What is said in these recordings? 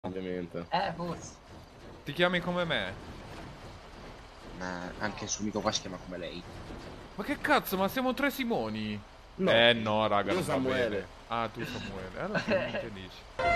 Ovviamente. Forse. Ti chiami come me? Ma anche il suo amico qua si chiama come lei. Ma che cazzo, ma siamo tre Simoni? No. No, raga, Io non va Samuele. bene. Ah, tu Samuele. Allora che dici?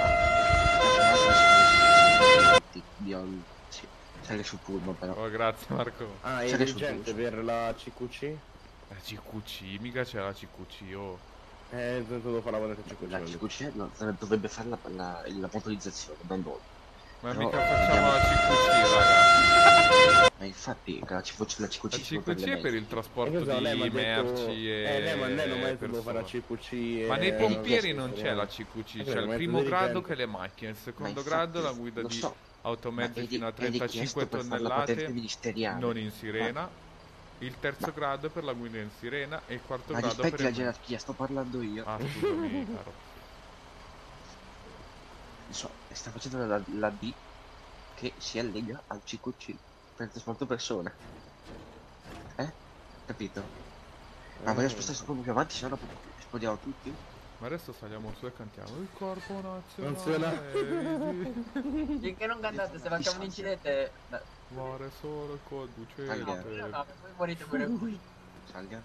Sì, sale sul pullman però. Oh, grazie Marco. Ah, è Sale il sul dirigente bus. per la CQC? La CQC, mica c'è la CQC, oh. Devo fare la volta CQC. La CQC no, dovrebbe fare la motorizzazione, non noi. Ma Però mica facciamo abbiamo- la CQC, raga. Ma infatti la CQC La sono per CQC le è per il merci. trasporto Lei mi di ha detto... merci lei non mi ha detto devo fare la persone. CQC Ma nei e... pompieri chiesto, non c'è la CQC, c'è mi ha il detto primo grado dirigente. che è le macchine, il secondo infatti, grado la guida lo di so, automezzi ma fino a è 35 richiesto per fare la patente tonnellate ministeriale. non in sirena, il terzo ma- grado è per la guida in sirena e il quarto Ma grado per rispetti la il... gerarchia, sto parlando io. Ah, scusami, caro. Non so, sta facendo la D che si allega al CQC per il trasporto persone. Capito? Ma voglio spostarsi proprio più avanti, se no dopo esplodiamo tutti. Ma adesso saliamo su e cantiamo il corpo Nazionale. nazionale. Finché non cantate, se facciamo un incidente. Muore solo il conducente. Salga. No, voi morite pure voi. Salga.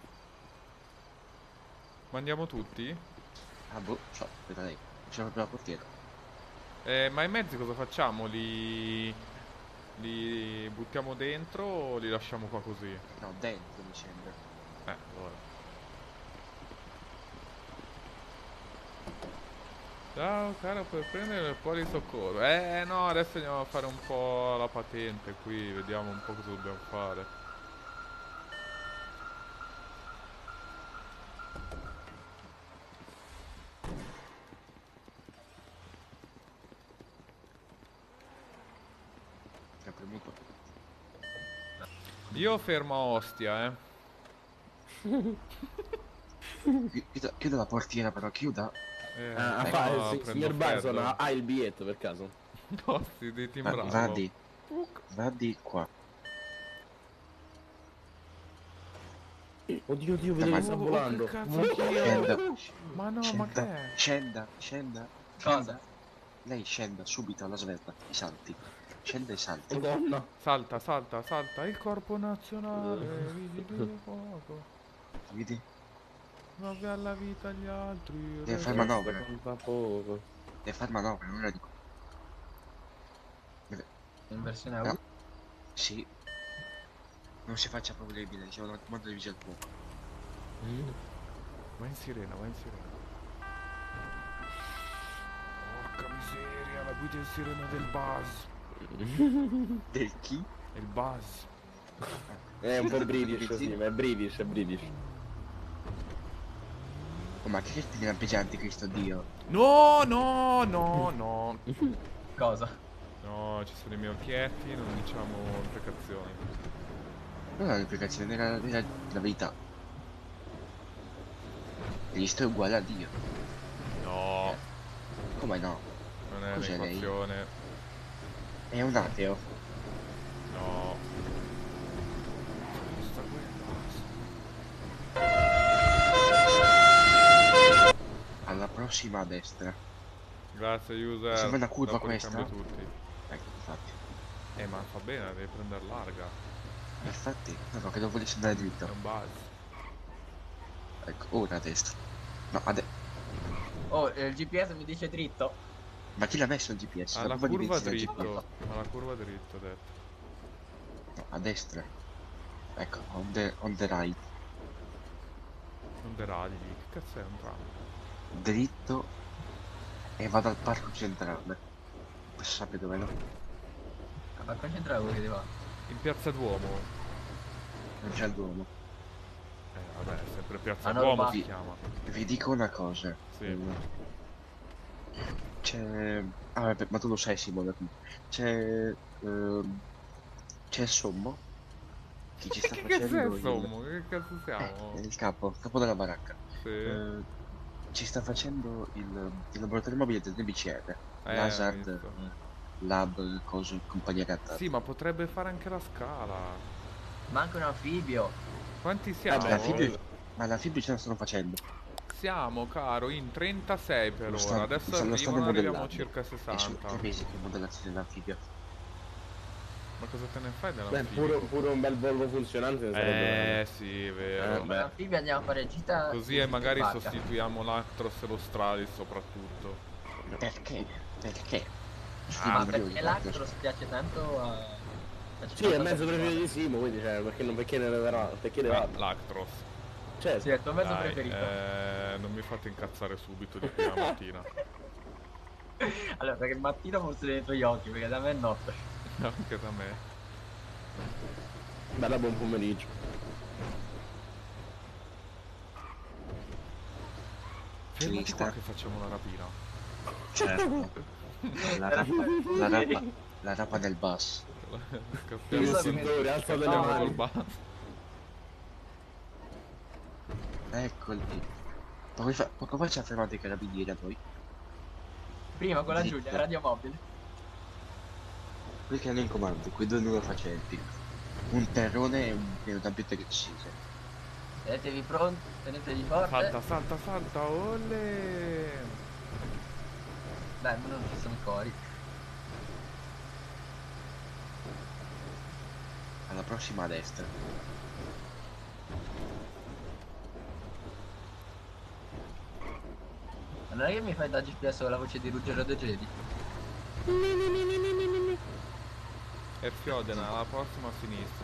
Ma andiamo tutti? Ah boh, so, aspetta lei. C'è proprio la portiera. Ma i mezzi cosa facciamo? Li buttiamo dentro o li lasciamo qua così? No, dentro mi sembra. Allora. Ciao caro, puoi prendere il polisoccorso? No, adesso andiamo a fare un po' la patente qui, vediamo un po' cosa dobbiamo fare. Che ha premuto. Io fermo a Ostia, Chiuda la portiera però, chiuda. no, il prendo signor Barson freddo. ha il biglietto per caso? No, sì, devi Va timbrarlo. di. Va di qua. Oddio, vedo Ma- che sta volando. che cazzo Scenda. Ma no, ma che Scenda. è? Scenda. Scenda. Cosa? Lei scenda subito alla svelta e salti. Scenda e salti. Madonna. Salta, salta, salta, il corpo nazionale, vigili del fuoco, Vedi? salve alla vita agli altri. Deve fare manovra. Fa poco. Deve fare manovra, non la dico. In versione No. audio? Sì. Non si faccia problemi, siamo nel comando di vigile del fuoco. Va in sirena, va in sirena. Porca miseria, la guida in sirena del buzz. Del chi? Il buzz. È un po' British, sì, ma è British, è British. Oh, ma che ti lampeggianti Cristo Dio? No, no, no, no. Cosa? No, ci sono i miei occhietti, non diciamo imprecazioni. Non è un'implicazione, era la verità. Cristo è uguale a Dio. No, Come no? non è Cos'è lei? un'equazione. È un ateo. No. Sta Alla prossima a destra. Grazie user. Sembra una curva Dopo li questa? cambio tutti. Ecco, infatti. Ma fa bene, devi prendere larga. Infatti, no, che non volessi andare È dritto. un buzz. Ecco, ora a destra. No, Oh, il GPS mi dice dritto. Ma chi l'ha messo il GPS? Alla curva di curva benzina dritto. Alla curva dritto, ho detto. No, a destra. Ecco, on the right. Non deragli. Che cazzo è un tram? Dritto e vado al parco centrale. Posso sapere dove no? Ma concentrare voi che va. In piazza Duomo. Non c'è il Duomo. Vabbè, è sempre piazza Ah, no, Duomo ma- si chiama. Vi dico una cosa. Sì. C'è... Ah, vabbè, ma tu lo sai Simone. C'è... C'è il Sommo. Che ci sta Che cazzo è facendo insomma? Che cazzo siamo? il capo della baracca. Sì. Ci sta facendo il laboratorio mobile del BCR. Ho Lazard, visto. Lab, coso, compagnia cantata. Sì, ma potrebbe fare anche la scala. Ma anche un anfibio. Quanti siamo? Ma l'anfibio ce la stanno facendo. Siamo, caro, in 36 per Lo ora. sta- Adesso lo stanno arrivano, arriviamo modellando. circa È su 60. 3 mesi che modellazione dell'anfibio. Ma cosa te ne fai Beh, dell'anfibio? pure un bel Volvo funzionante ne sarebbe. Sì, è vero. Beh. L'anfibio andiamo a fare gita. Così e magari in barca. sostituiamo l'Actros e lo Stralis soprattutto. Perché? Perché? Ma Milioni, perché l'Actros piace tanto a. Sì, è mezzo preferito di Simo, quindi cioè, perché ne leverà? Perché deve L'Actros. Certo. Sì, è il tuo mezzo Dai, preferito. non mi fate incazzare subito di qui la mattina. Allora, perché il mattino forse nei tuoi occhi, perché da me è notte. Anche da me. Bella buon pomeriggio. Fermati Sinistra. qua che facciamo la rapina. Certo. La rapa, la rapa, la rapa del bus. Scappiamo, Io so si che- dove alza delle No, scappiamo mani. col bus. Eccoli. Poco fa ci ha fermato i carabinieri a noi. Prima con la Dritto. Giulia, radio mobile. Quelli che hanno in comando, quei due nulla facenti. Un terrone e una bietta che decise. Tenetevi pronti, tenetevi forte. Salta, salta, salta, olle! Dai, ma non ci sono i cori. Alla prossima a destra. Ma non è che mi fai da GPS con la voce di Ruggero De Gedi? E Fiodena, alla prossima a sinistra.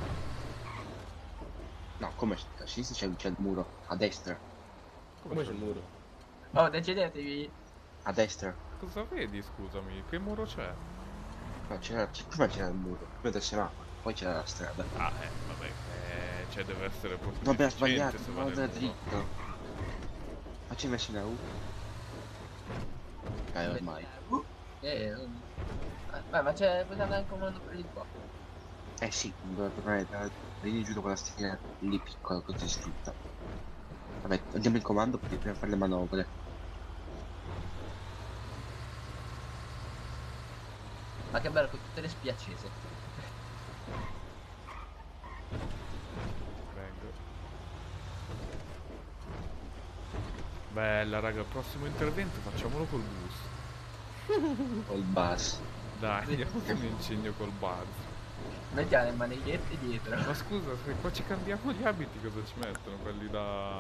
No, come a sinistra c'è il muro. A destra. Come c'è il muro? Oh, decidetevi. A destra. Cosa vedi, scusami? Che muro c'è? No, prima c'era il muro, prima del semaforo, poi c'era la strada. Ah, vabbè, cioè deve essere proprio No, abbiamo deficiente sbagliato, se va non nel andare muro. dritto. Facci messo una U. Dai, ormai. Beh, ma c'è. Puoi andare in comando per di qua. Eh sì, devo tornare da lì giù con la stella lì piccola così scritta. Vabbè, andiamo in comando perché dobbiamo fare le manovre. Ma che bello con tutte le spie accese. Vengo. Bella, raga, il prossimo intervento facciamolo col bus. Col bus. Dai, andiamo un incegno col buzz. Mettiamo le manigliette dietro. Ma scusa, se qua ci cambiamo gli abiti cosa ci mettono? Quelli da...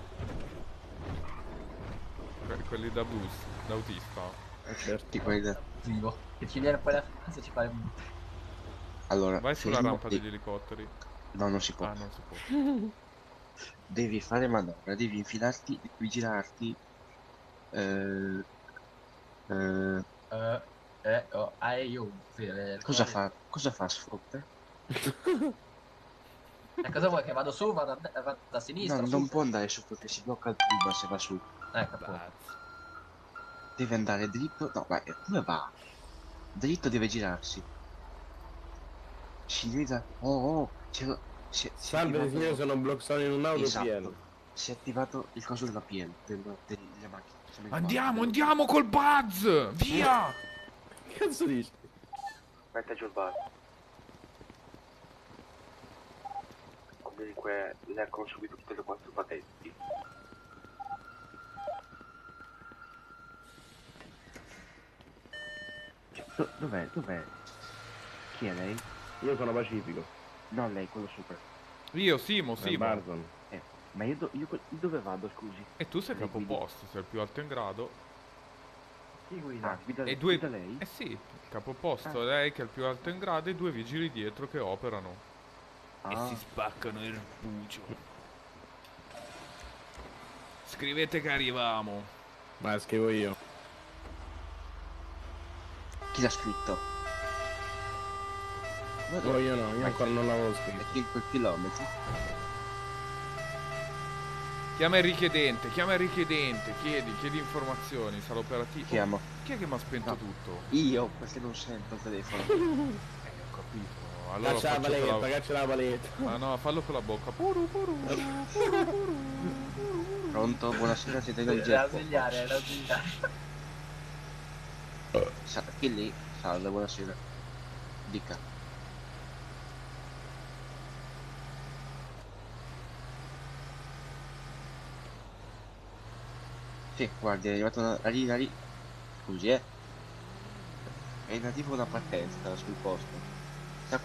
quelli da bus, da autista. Certi quelli da... Vivo. Che ci viene poi la finanza e ci fa le multe. Allora, Vai sulla fermo rampa e- degli elicotteri. No, non si può. Ah, non si può. Devi fare manovra, devi infilarti, devi girarti. Eh, Io. Sì, cosa fa? Cosa fa Sfopper? E cosa vuoi che vado su, vado a sinistra? No, su? non può andare su perché si blocca il prima se va su. Ecco appunto. Buzz. Deve andare dritto. No, ma come va? Dritto deve girarsi. Signora. Oh, si è Salve attivato- signore, sono bloccato in un'auto Esatto. pieno. Si è attivato il coso della PL, della macchina. Siamo in Andiamo, quattro. andiamo col buzz! Via! Che cazzo dici? Metta giù il bar. Comunque le ha consumito tutte le 4 patenti. Dov'è? Dov'è? Chi è lei? Io sono Pacifico. No, lei, quello super. Io, Simo, Sono Simo. Barzon. Ma io dove vado, scusi? E tu sei Lei guidi. capoposto, sei il più alto in grado. Chi guida? Guida, E due... guida lei? Eh sì, capoposto è lei che è il più alto in grado e 2 vigili dietro che operano. Ah, Spaccano il bucio. Scrivete che arriviamo. Ma scrivo io. chi l'ha scritto? No, io no, io ancora non l'avevo scritto. È 5 chilometri. Chiama il richiedente, chiedi informazioni, sarà operativo. Chiamo. Chi è che mi ha spento No. tutto? Io, perché non sento il telefono. Ho capito. Allora Caccia la faccio paletta, con la... caccia la paletta. Ah no, fallo con la bocca. Puru, puru, puru, puru, puru. Pronto? Buonasera, siete nel Era jet. ausiliare, era ausiliare. Chi lì? Salve, buonasera. Dica. Sì, guardi, è arrivata una linea lì. Scusi, eh. È in arrivo una partenza sul posto. Sa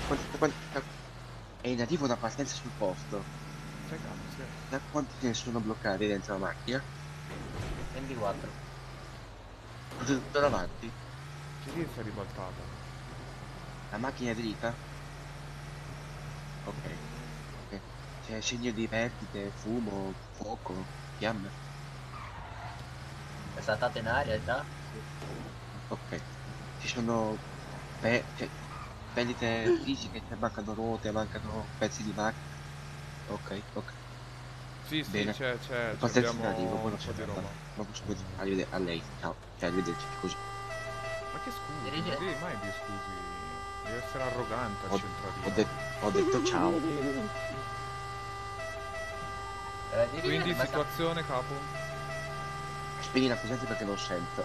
È in arrivo una partenza sul posto. Che cazzo? Da quanti ce ne sono bloccati dentro la macchina? 24. Tutto davanti. Che lì si è ribaltata? La macchina è dritta? Ok. Ok. C'è segno di perdite, fumo, fuoco, fiamme. È saltata in aria già? Ok. Ci sono cioè, perdite fisiche, cioè mancano ruote, mancano pezzi di macchina. Ok, ok. Sì, sì, Bene. c'è, Partenza in abbiamo arrivo, un buona po' di roba. Ma posso a lei. Ciao. Cioè, arrivederci, così. Ma che scusi? Dirige- Non devi mai dire scusi. Devi essere arrogante al Ho, centralino. ho detto ciao. Quindi situazione, capo? Spegni la coscienza perché non sento.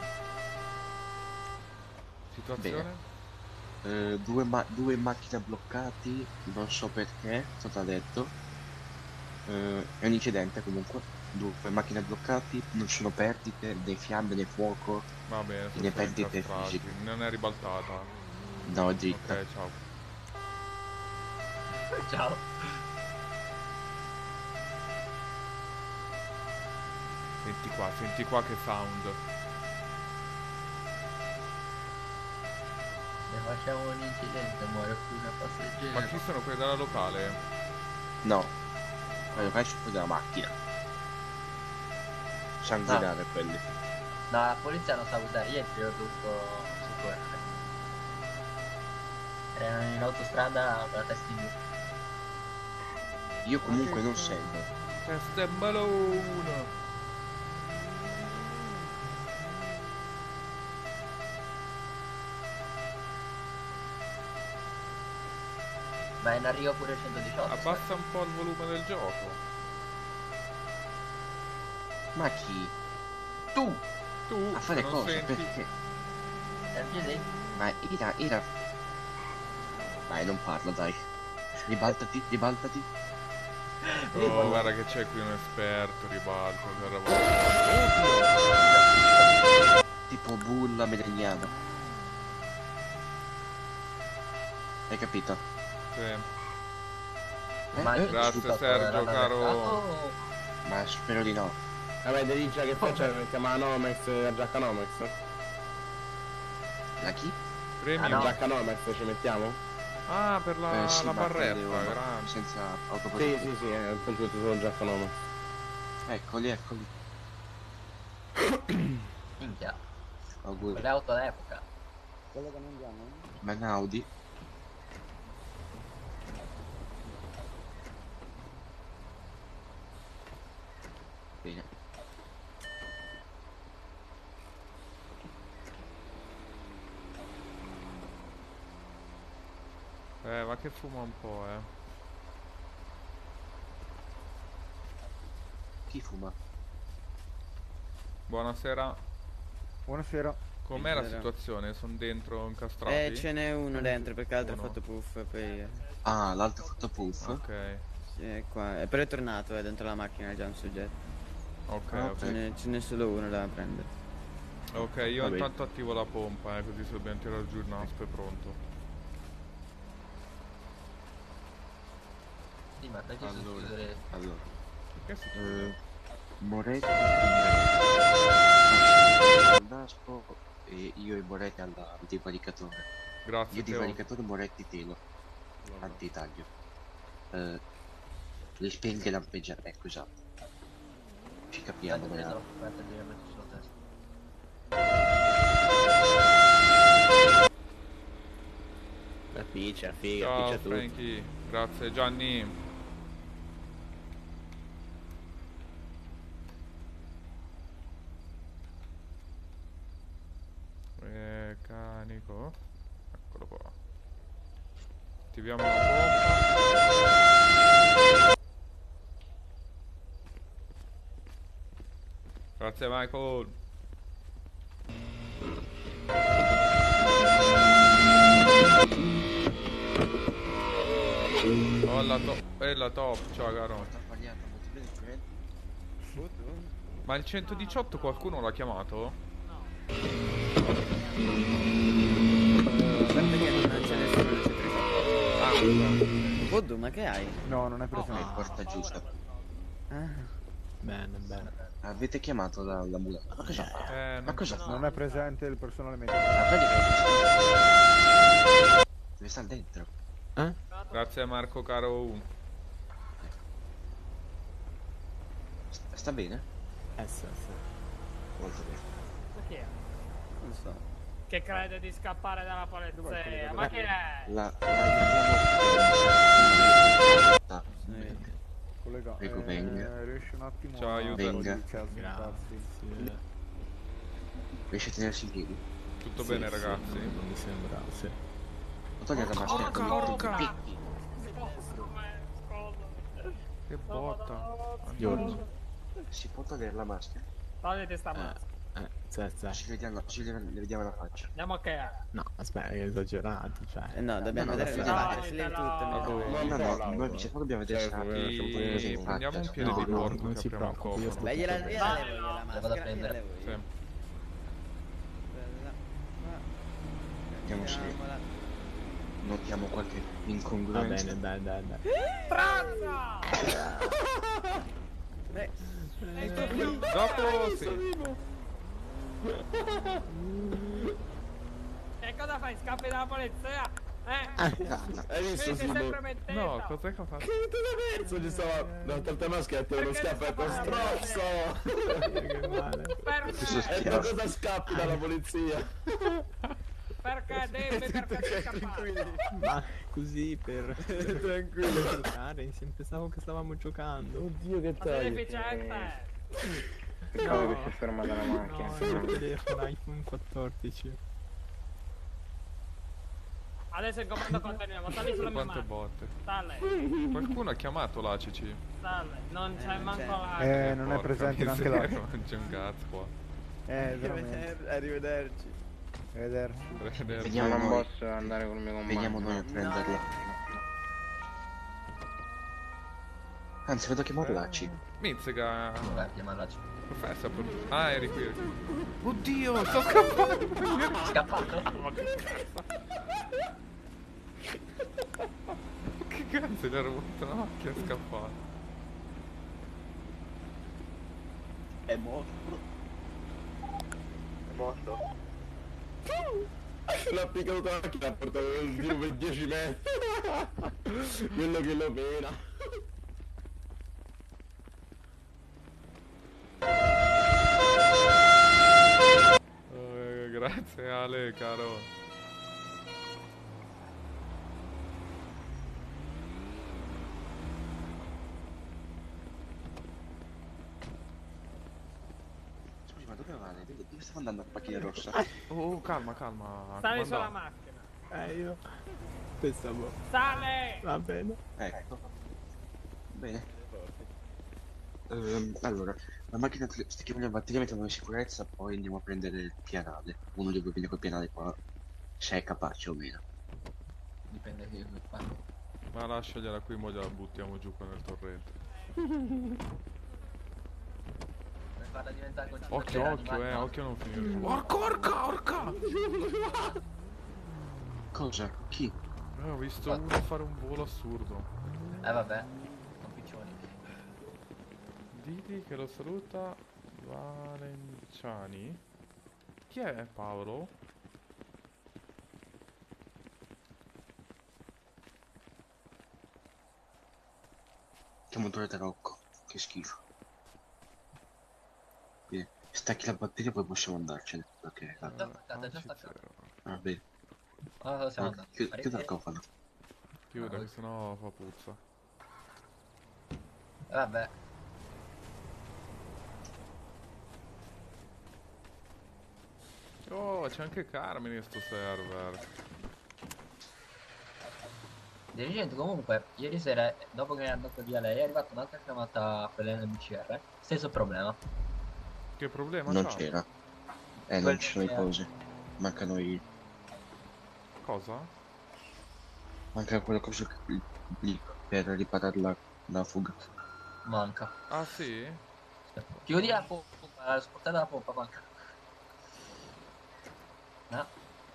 Situazione? Due macchine bloccati, non so perché, cosa detto. È un incidente comunque. Due macchine bloccati, non ci sono perdite, né fiamme né fuoco, Va bene, sono né stati perdite incastrati. fisiche. Non è ribaltata. No, è dritta. Ok, ciao. Ciao. Senti qua che sound. Se facciamo un incidente muore qui una passeggera. Ma chi sono quelli della locale? No, fai su della macchina. Sanguinare quelli. No, la polizia non sa guidare, ieri ho dovuto soccorrere. Erano in autostrada con la testa in giù. Io comunque non sento. Testa e balloon. Ma in arrivo pure il 118. Abbassa un po' il volume del gioco. Ma chi? Tu! Tu, A se fare non cosa? senti... Perché? Piedi? Ma Ira. Dai, non parlo, dai. Ribaltati. Oh, guarda che c'è qui un esperto, ribalto, Tipo bulla melegnana. Hai capito? Sì. Immagino Grazie, tutto Sergio, l'hanno caro. mercato. Ma spero di no. Vabbè, dirige che faccia, mettiamo la Nomex e la giacca Nomex. La chi? Premium. Ah, no. La giacca Nomex ci mettiamo? Ah, per la, Sì, la ma barretta, devo- ma grande. senza Sì, autoprotezione. sì, appunto solo giacca Nomex. Eccoli. Minchia. Auguri. Quelle auto d'epoca. Ma un Audi? Bene. Ma che fuma un po', Chi fuma? Buonasera. Buonasera. Com'è la Buonasera. situazione? Sono dentro incastrati? Ce n'è uno dentro perché l'altro ha Uno. fatto puff, poi Ah, l'altro ha fatto puff? Ok, è qua. Però è tornato, è dentro la macchina già un soggetto. ok, Ah, ok. Ce n'è solo uno da prendere. Ok, io Vabbè. intanto attivo la pompa, così se dobbiamo tirare giù il nastro è pronto. Sì, ma perché sono Allora. chiudere? Allora. Che si chiude? Moretti al naspo e io e Moretti al divaricatore. Grazie, Io Teo. divaricatore, Moretti telo. Antitaglio. Le spenghe lampeggiate. Ecco, esatto. Ci capiamo, Aspetta, Moretti. aspetta, devo mettere sulla testa. La piccia, figa, Ciao piccia tutto. Frankie, grazie Gianni. Meccanico. Eccolo qua. Attiviamo la pompa. Grazie Michael. Oh la top, ciao caro. Ho sbagliato, molto bene, Ma il 118 qualcuno l'ha chiamato? Guarda che non c'è nessuno nel centro. Ah, scusa. Boddu, ma che hai? No, non è È presente. porta giusta. Ah, Bene, bene. Avete chiamato l'ambulante? Ma cosa fa? Ma Non cosa c'è- fa? Non è presente il personale medico. Ma quelli deve stare dentro. Grazie Marco Caro. Sta bene? Sì. Molto bene. Ma chi è? non so. Che crede di scappare dalla polizia? Ma chi è? La Sì. Collega, Prego, venga. riesci un attimo Ciao, a aiuto. Venga. smontarsi? riesce a tenersi in piedi? Tutto bene ragazzi? Mi sembra, sì. Non togliere la maschera. Orca! Che botta! Giorgio. Si può togliere la maschera? Togliti sta mazza. Ci le vediamo la faccia. Andiamo a che è? No, aspetta, è esagerato, cioè. No, dobbiamo No, vedere no, le no, varie, se levi tutte. Noi dice poi dobbiamo vedere se ha qualcosa in Prendiamo un faccia. piede di No, porco non che si apriamo il preoccupi, io cofano. Beh, gliela levo io la maschera. vado a prendere. gliela levo io. Sì. Vediamo se Mettiamola. notiamo qualche Va incongruenza. bene, dai. Pranzo! Beh, Dopo sì. E cosa fai? Scappi dalla polizia? Hai visto Sei Simo? sempre mettendo. No, cos'è che ha fatto? Che te l'ha perso? Ci stava da tante maschette, uno Perché scappetto sta strozzo! Che male. Perché? E tu cosa scappi dalla polizia? Perché devi perché scappare? Ma così per Tranquillo. giocare, pensavo che stavamo giocando. Oddio che Ma sei deficiente? Pensavo che si è fermata la macchina. No, il mio telefono iPhone 14. Adesso il comando continuiamo, sali sulla mia Quante mano. botte. Sale, Qualcuno ha chiamato l'ACC? sale, non c'è non manco c'è. la... Non è Porca presente neanche miseria, là. Non c'è un cazzo qua. Veramente. Arrivederci. Vederci. Vediamo Non noi. posso andare col mio comando. Veniamo noi a prenderlo. Anzi, vado a chiamare l'ACI. Mizzica. Vabbè, chiamarla. Professor. Ah, eri qui. Oddio, sto scappando. Scappato? Che cazzo gli ha rubato la macchina è scappato. È morto. L'ha piccato la macchina, ha portato il tiro per 10 metri. Quello che lo pena. Grazie Ale, caro. Scusi, ma dove vale? Dove stavo andando a macchina rossa? Oh, calma, calma. Sali sulla comandante. macchina. Io pensavo. Sale! Va bene. Ecco. Bene. Allora, la macchina stecchiamo le batterie, mettiamo in sicurezza, poi andiamo a prendere il pianale. Uno dei due viene col pianale qua, se è capace o meno. Dipende che quando. Ma lasciagliela qui, mo gliela buttiamo giù qua nel torrente. Per farla diventare concetto. Occhio, occhio a non finire. Orca! Cosa? Chi? Ho visto uno fare un volo assurdo. Vabbè, sono piccioni. Diti che lo saluta Valenciani. Chi è Paolo? Che motore da Rocco. Che schifo. Bene, stacchi la batteria poi possiamo andarcene. Ok, va. Aspetta, già staccato. Ah, bene. Allora siamo andati. Chiuda il cofano. Chiuda, che sennò fa puzza. Vabbè. Oh, c'è anche Carmine in sto server. Dirigente, comunque, ieri sera, dopo che è andato via lei, è arrivata un'altra chiamata per l'NBCR. Stesso problema. Che problema Non c'ha? c'era. Non ci sono i cose. Mancano i... Cosa? Manca quella cosa lì per riparare la fuga. Manca. Ah sì? Chiudi la pompa, la sportata la pompa, manca. No.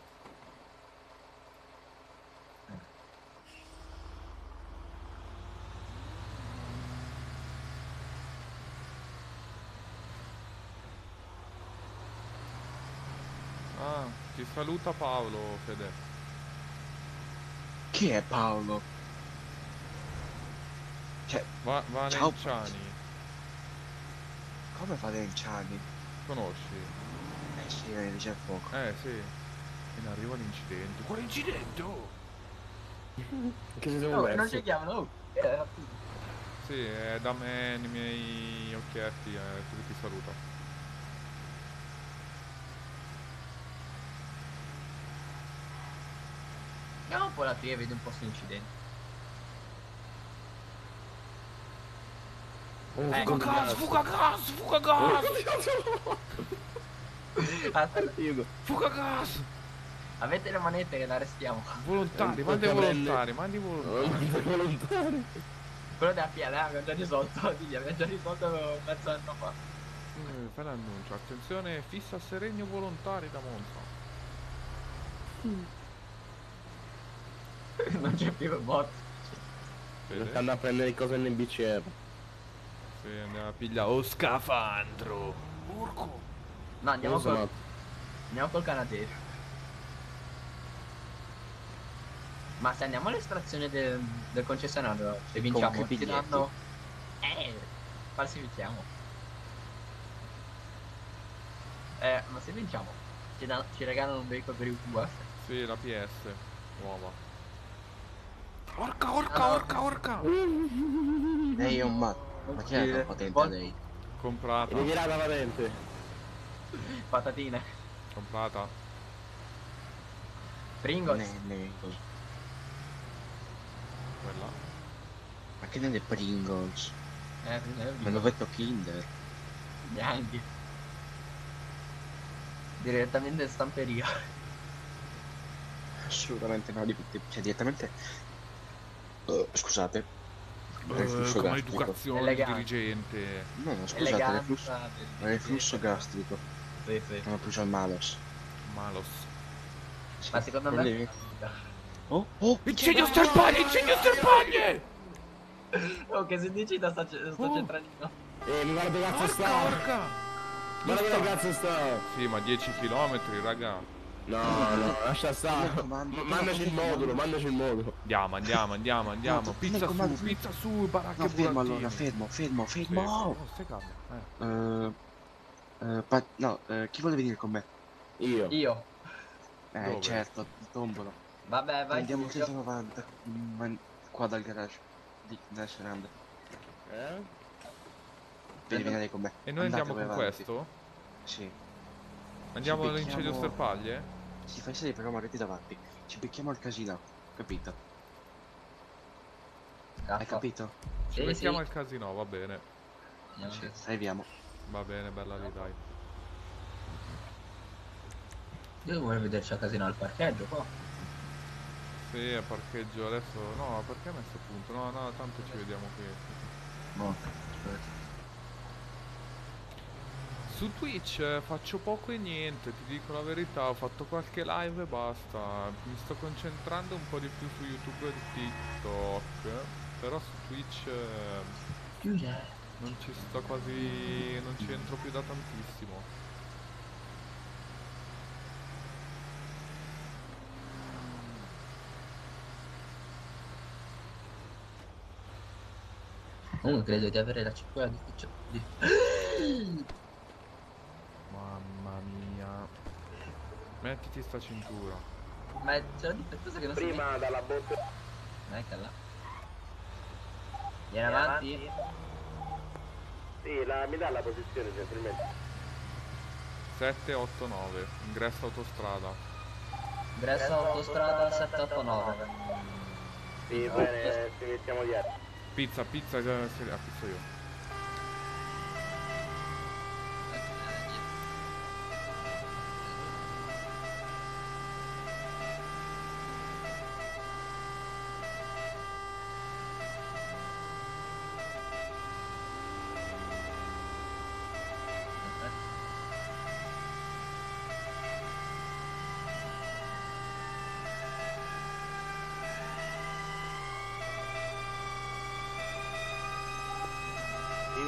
Ah, ti saluta Paolo, Fede. Chi è Paolo? Cioè, Valenciani. come Valenciani? Conosci? Eh sì, nei vigili del fuoco. Sì. E ne arriva l'incidente. Quale incidente? Oh? Che si sono No, non persi? ci chiamano. Sì, è da me, nei miei occhietti, tu che ti saluta. Andiamo un po' la tua e vedi un po' se incidenti. Fuga gas! Fuga gas! Fuga gas! Aspetta, Fuga gas! avete le manette che la restiamo. Volontari, mandi volontari, mandi volontari. Quello della PLA abbiamo già risolto, digli, abbiamo già risolto mezzo anno fa. Fai l'annuncio, attenzione, fissa Seregno volontari da Monza. Non c'è più il bot. Vede? Stanno a prendere cose nel BCR. Sì, andiamo a pigliare o scafandro. Porco. No, andiamo Non so, andiamo col canadese. Ma se andiamo all'estrazione del concessionario, se vinciamo, che ci biglietti? danno... falsifichiamo. Ma se vinciamo, ci regalano un veicolo per il QF. Sì, la PS nuova. Orca! Lei è un matto. Ma chi è la patente a lei? Comprata. ritirata la patente. Patatine. Comprata. Pringles. Quella. Ma che ne è Pringles? Pringles. Me l'ho detto Kinder. Neanche. Direttamente in stamperia. Assolutamente no, cioè direttamente. Scusate. Reflusso Come gastrico. educazione Elegante. dirigente. No, scusate, Eleganza. reflusso gastrico. Sì, sì. Sono più al malos. Malos. Sì, Ma secondo problemi. me... Oh, Incendio sterpaglie! Incendio sterpaglie! Oh, che si decida sta centralino. Mi guarda che cazzo sta! Orca! Guarda che cazzo sta! Sì, ma 10 km, raga. No, lascia stare. Mandaci il modulo, mandaci il modulo. Andiamo. No, Pizza su, baracche no, fermo burattini. allora, fermo. Sì. Oh, stai calmo. Chi vuole venire con me? Io. Dove? Certo, tombolo. Vabbè, vai. Andiamo Fulvio. 190. Qua dal garage. Nella seranda. Devi venire con me. E noi Andate andiamo voi con avanti. questo? Sì. Andiamo Ci all'incendio becchiamo- sterpaglie? Si fa sedere però marretti davanti. Ci becchiamo al casino. Capito? Hai Cazzo. capito? Ci Sì, mettiamo sì. al casino, va bene. Andiamo. Sì, arriviamo. Va bene, bella lì, dai. Io vorrei vederci a casino al parcheggio qua. Sì, a parcheggio adesso. No, perché hai messo a punto? No, tanto ci vediamo qui. No, aspetta. Su Twitch faccio poco e niente, ti dico la verità, ho fatto qualche live e basta. Mi sto concentrando un po' di più su YouTube e TikTok, però su Twitch non ci sto quasi, non ci entro più da tantissimo. Comunque credo di avere la cipolla di Mamma mia. Mettiti sta cintura. Ma c'è la difettosa che non si vede. Prima dalla botte. Ecco là. Vieni avanti. Sì, mi dà la posizione gentilmente. 789, ingresso autostrada. Ingresso autostrada 789. Sì, bene, ci mettiamo dietro. Pizza, pizza io.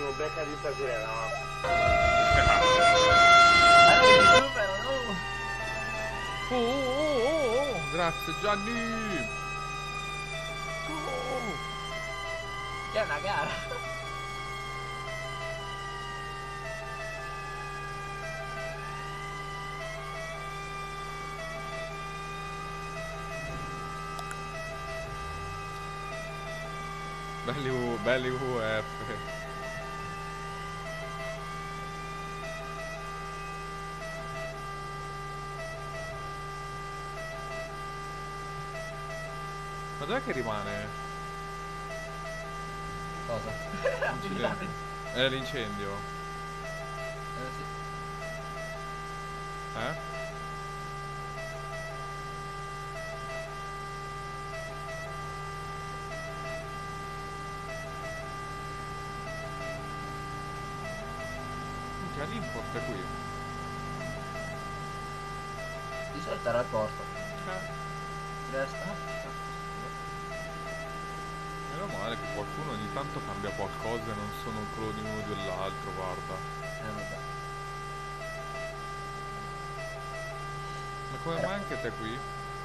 siamo beccati stasera, no? Oh, grazie Gianni. Oh. C'è una gara. Belli UF. Ma dov'è che rimane? Cosa? L'incidente. L'incendio. Sì. Eh? Già l'import è qui. Di solito era al porto. Resta. Meno male che qualcuno ogni tanto cambia qualcosa e non sono cloni uno dell'altro, guarda. Vabbè. Ma come mai anche te qui?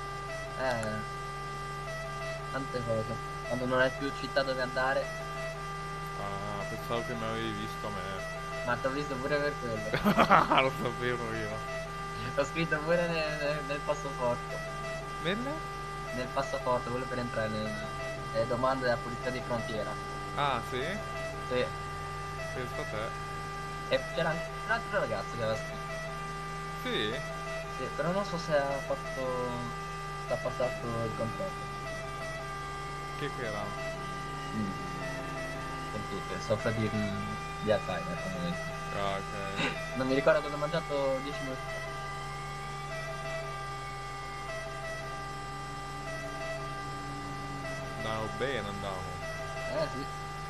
Tante cose. Quando non hai più città dove andare. Ah, pensavo che mi avevi visto a me. Ma t'ho visto pure per quello. Lo sapevo io. L'ho scritto pure nel passaporto. Nel passaporto, quello per entrare nelle domande della polizia di frontiera. Ah, sì? Sì. Pensa a te. E c'era anche un altro ragazzo che aveva scritto. Sì? Sì, però non so se ha fatto. Sta passato il controllo. Che era? Sentite, soffre di Alzheimer come detto. Ah, ok. Non mi ricordo cosa ho mangiato 10 minuti fa. Andavo bene, andavo. Sì.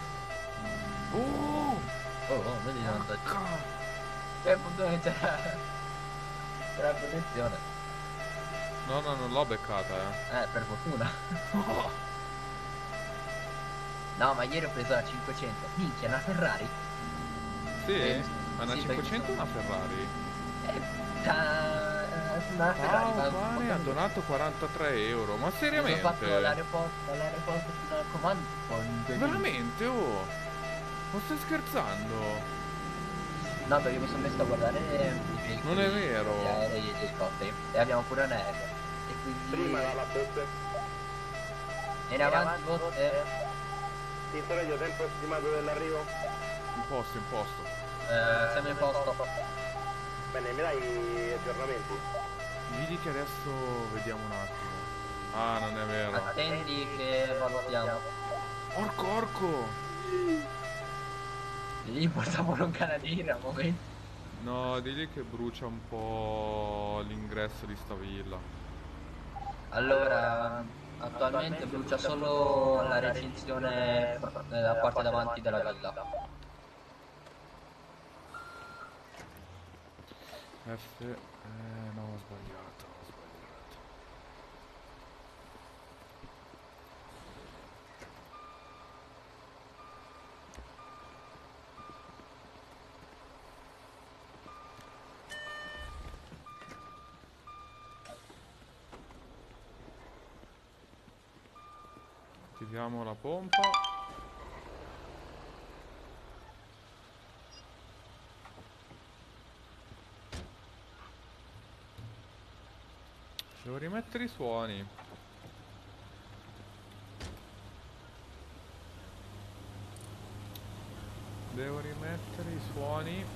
Oh! Oh, vedi tanto. Porca! Punto c'era la protezione. No, non l'ho beccata, Per fortuna. No, ma ieri ho preso la 500. Minchia, una Ferrari. Sì? Ma una sì, 500 o una Ferrari? Una Ferrari. Ah, pane ha donato 43 euro, ma seriamente? Ho fatto dall'aeroporto fino al comando con 2 Veramente, oh? Ma stai scherzando? No, perché mi sono messo a guardare i veicoli, Non è vero. gli aerei e gli elicotteri. E abbiamo pure un aereo. E quindi. Prima era la botte. E in avanti botte. Ti io tempo stimato dell'arrivo? Imposto. Siamo in posto. Bene, mi dai aggiornamenti? Digli che adesso vediamo un attimo. Ah, non è vero. Attendi che valutiamo. Orco! Lì portavano un canadiere al momento. No, digli che brucia un po' l'ingresso di sta villa. Allora, attualmente brucia solo la recinzione nella parte davanti della villa. F... no, ho sbagliato. Attiviamo la pompa. Devo rimettere i suoni. Devo rimettere i suoni.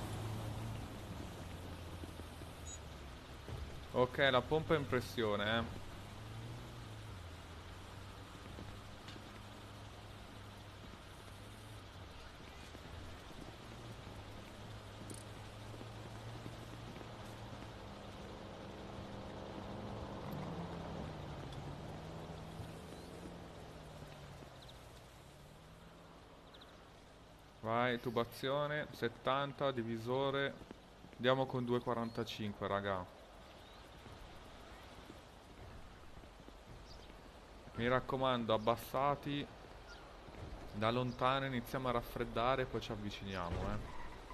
Ok, la pompa è in pressione, eh. Vai, tubazione, 70, divisore. Andiamo con 2,45, raga. Mi raccomando, abbassati. Da lontano iniziamo a raffreddare e poi ci avviciniamo, eh.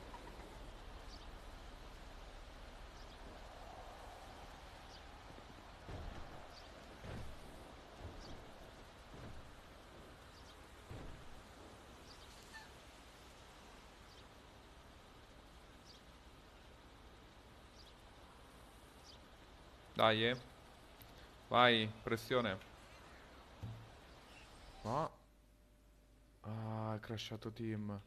Dai, vai, pressione. No. Ah, è crashato team.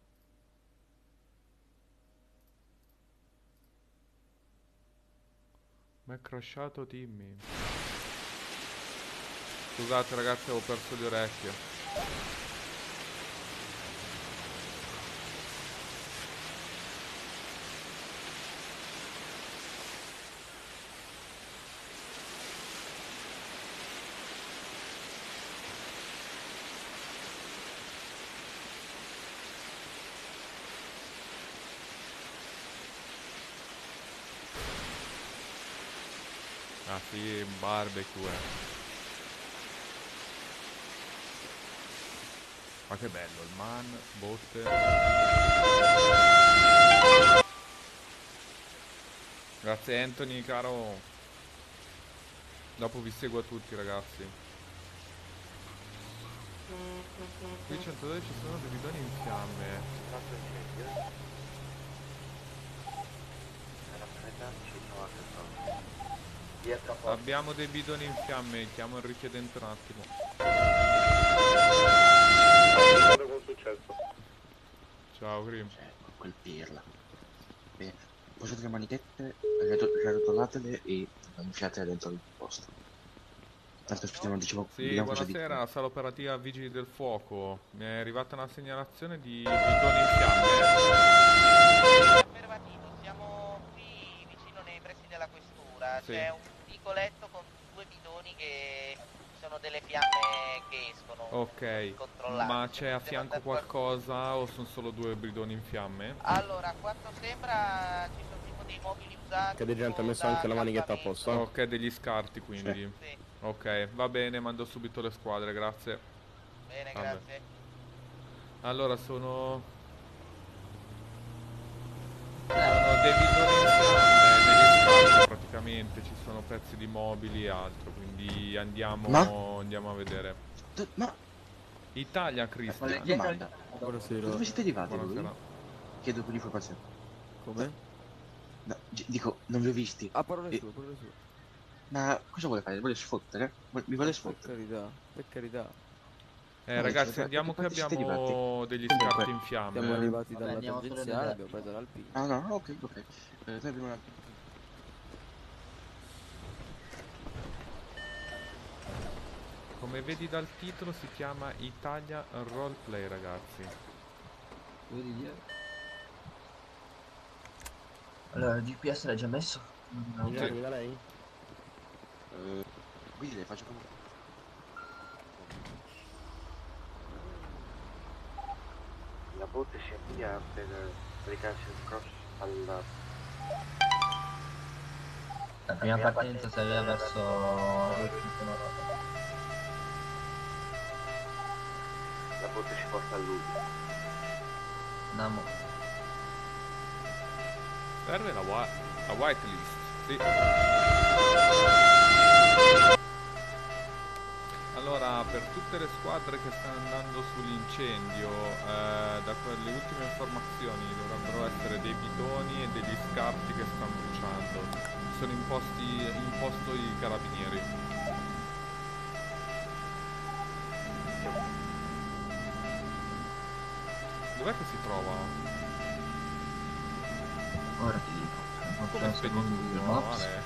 Ma è crashato Timmy. Scusate ragazzi, avevo perso le orecchie. Ah sì, un barbecue. Ma che bello, il man, botte. Grazie Anthony, caro. Dopo vi seguo a tutti, ragazzi. Qui 112 ci sono dei bidoni in fiamme. Abbiamo dei bidoni in fiamme, chiamo il richiedente un attimo. Con successo. Ciao Grim. Colpirla. Bene, posate le manichette, arrotolatele e infiatele dentro il posto. Tanto aspettiamo, dicevo, Sì, vediamo cosa buonasera, dicono. sala operativa Vigili del Fuoco. Mi è arrivata una segnalazione di bidoni in fiamme. Affermativo, siamo qui vicino nei pressi della questura. Sì. C'è un vicoletto con 2 bidoni che sono delle fiamme che escono. Ok, Incontrollabili. ma c'è a Devo fianco andare qualcosa o sono solo 2 bidoni in fiamme? Allora, a quanto sembra ci sono tipo dei mobili usati. Che De Gente ha messo anche la manichetta a posto. Ok, degli scarti quindi. Sì, Ok, va bene, mando subito le squadre, grazie. bene, Vabbè. grazie. Allora sono dei bidoni in fiamme, degli scarti praticamente, ci sono pezzi di mobili e altro, quindi andiamo a vedere. Ma, Italia, Cristian. domanda, Buonasera. dove siete arrivati voi? Buonasera. Chiedo per l'informazione. Come? No, dico, non li ho visti. Ah, parole E- sue, parole sue. Ma cosa vuole fare? Vuole sfottere? Mi vuole Per sfottere? carità, per carità. No, Ragazzi, cioè, andiamo che quanti siete abbiamo degli Comunque, scarti in Siamo fiamme. arrivati Vabbè, dalla andiamo solo a tangenziale, vedere. abbiamo preso l'alpino. Ah no, ok, ok. Noi abbiamo una... Come vedi dal titolo si chiama Italia Roleplay, ragazzi. Allora, il GPS l'hai già messo? No. Sì. Guida lei? Quindi le faccio come... La botte si avvia per recarsi cross alla... La prima partenza si avvia verso... La botte si porta a lui. Andiamo. Serve la whitelist. Sì. Allora, per tutte le squadre che stanno andando sull'incendio, da quelle ultime informazioni dovrebbero essere dei bidoni e degli scarti che stanno bruciando. Sono imposto i carabinieri. Dov'è che si trova? Ora ti dico. Non Come penso spegni tutto, con... male.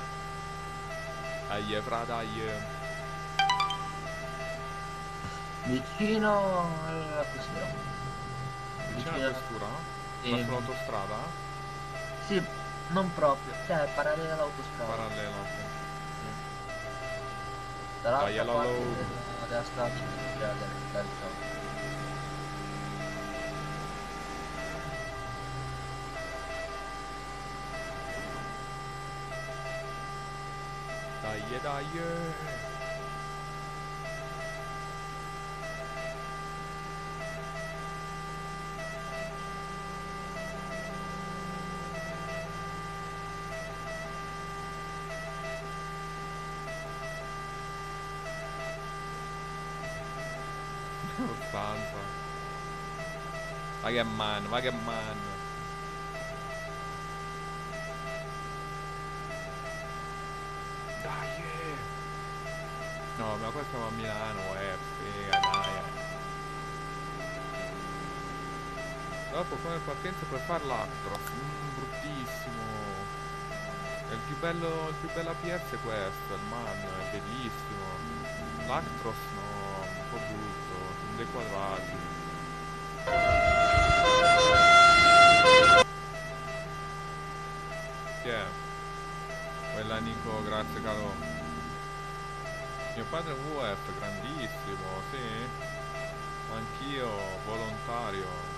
Dai, fra, dai. Vicino alla questura. Vicino alla questura? Sì. Ma sull'autostrada? Sì, non proprio. Cioè, parallelo all'autostrada. Parallelo, ok. Dall'altra Dai, parte allora- della strada c'è la ricava. Dai, dai. Costanza. Ma che man, ma che man. Dai, no, ma qua siamo a Milano, figa, dai. Dopo come partenza puoi fare l'Actros, bruttissimo. È il più bello APS è questo, il man, è bellissimo. L'Actros no, un po' brutto, sono dei quadrati. Chi è? Quella Nico, grazie caro. Mio padre è un UF, grandissimo, sì. Anch'io, volontario.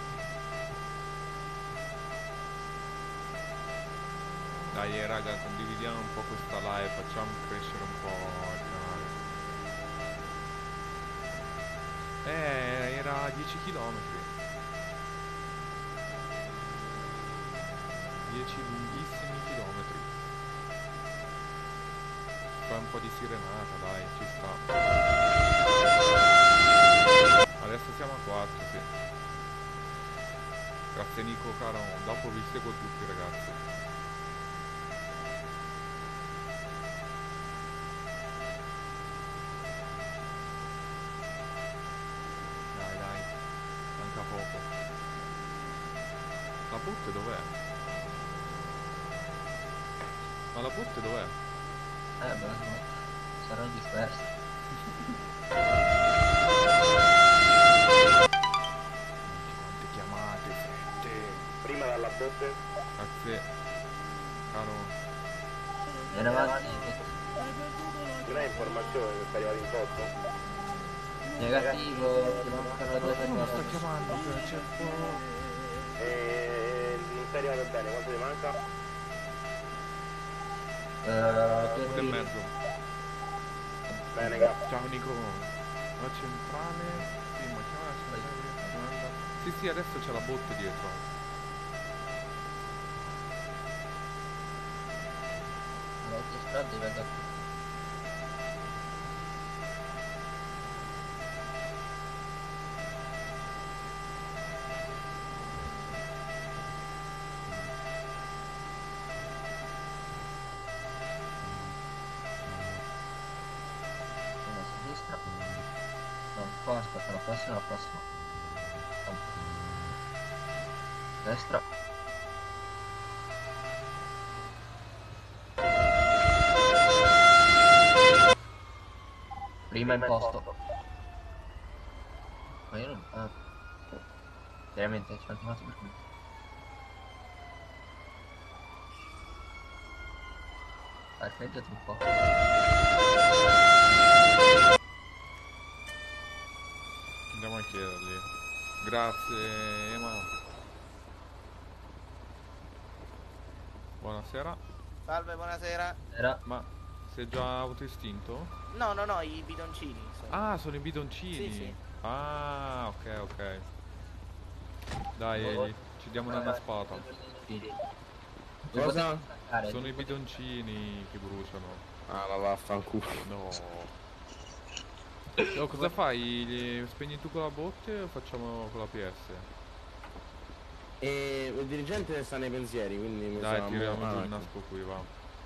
Dai raga, condividiamo un po' questa live, facciamo crescere un po' il canale. Era 10 km. 10 lunghissimi chilometri. Fai un po' di sirenata, dai, ci sta. Adesso siamo a 4, sì. Grazie Nico caro, dopo vi seguo tutti ragazzi. Poco. La botte dov'è? Ma la botte dov'è? Beh, saranno dispersi. Quante chiamate, sette. Prima dalla botte. Grazie. Caro. Eravate. Non hai informazione che stai arrivando in foto? Negativo, ti mancano 2 Qualcuno sta chiamando, c'è un po'. Non stai arrivando bene, quanto ti manca? 1 e mezzo. Bene, grazie. Ciao Nico. La centrale. Sì, ma chiama la centrale. Sì, sì, adesso c'è la botte dietro. L'autostrada diventa qua, aspetta, la prossima. Destra. Prima in posto. Ma io non... veramente, ci ho chiamato per me. Aspetta un po'. Andiamo a chiedergli. Grazie Ema. Buonasera. Salve, buonasera. Ma sei già autoestinto? No, i bidoncini. Ah, sono i bidoncini. Sì. Ah, ok. Dai Eli, ci diamo una maspata. Cosa? Sono i bidoncini che bruciano. Ah, la vaffanculo. No. No, cosa fai? Li spegni tu con la botte o facciamo con la PS? E il dirigente sta nei pensieri, quindi mi Dai, sa tiriamo giù il nasco qui, va.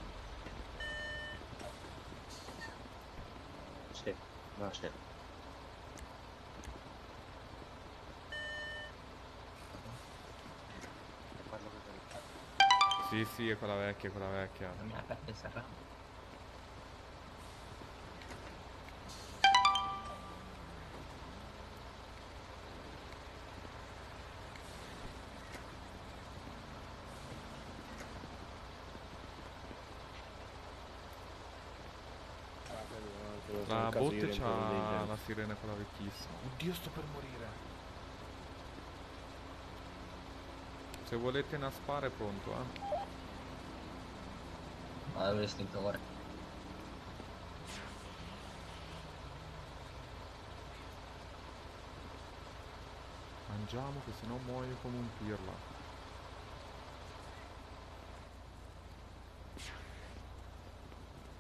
Sì, no, sì. Sì, è quella vecchia, La mia carta è serrata. La botte c'ha la sirena quella vecchissima. Oddio, sto per morire. Se volete naspare è pronto, Ma dove l'estintore? Mangiamo che sennò muoio come un pirla.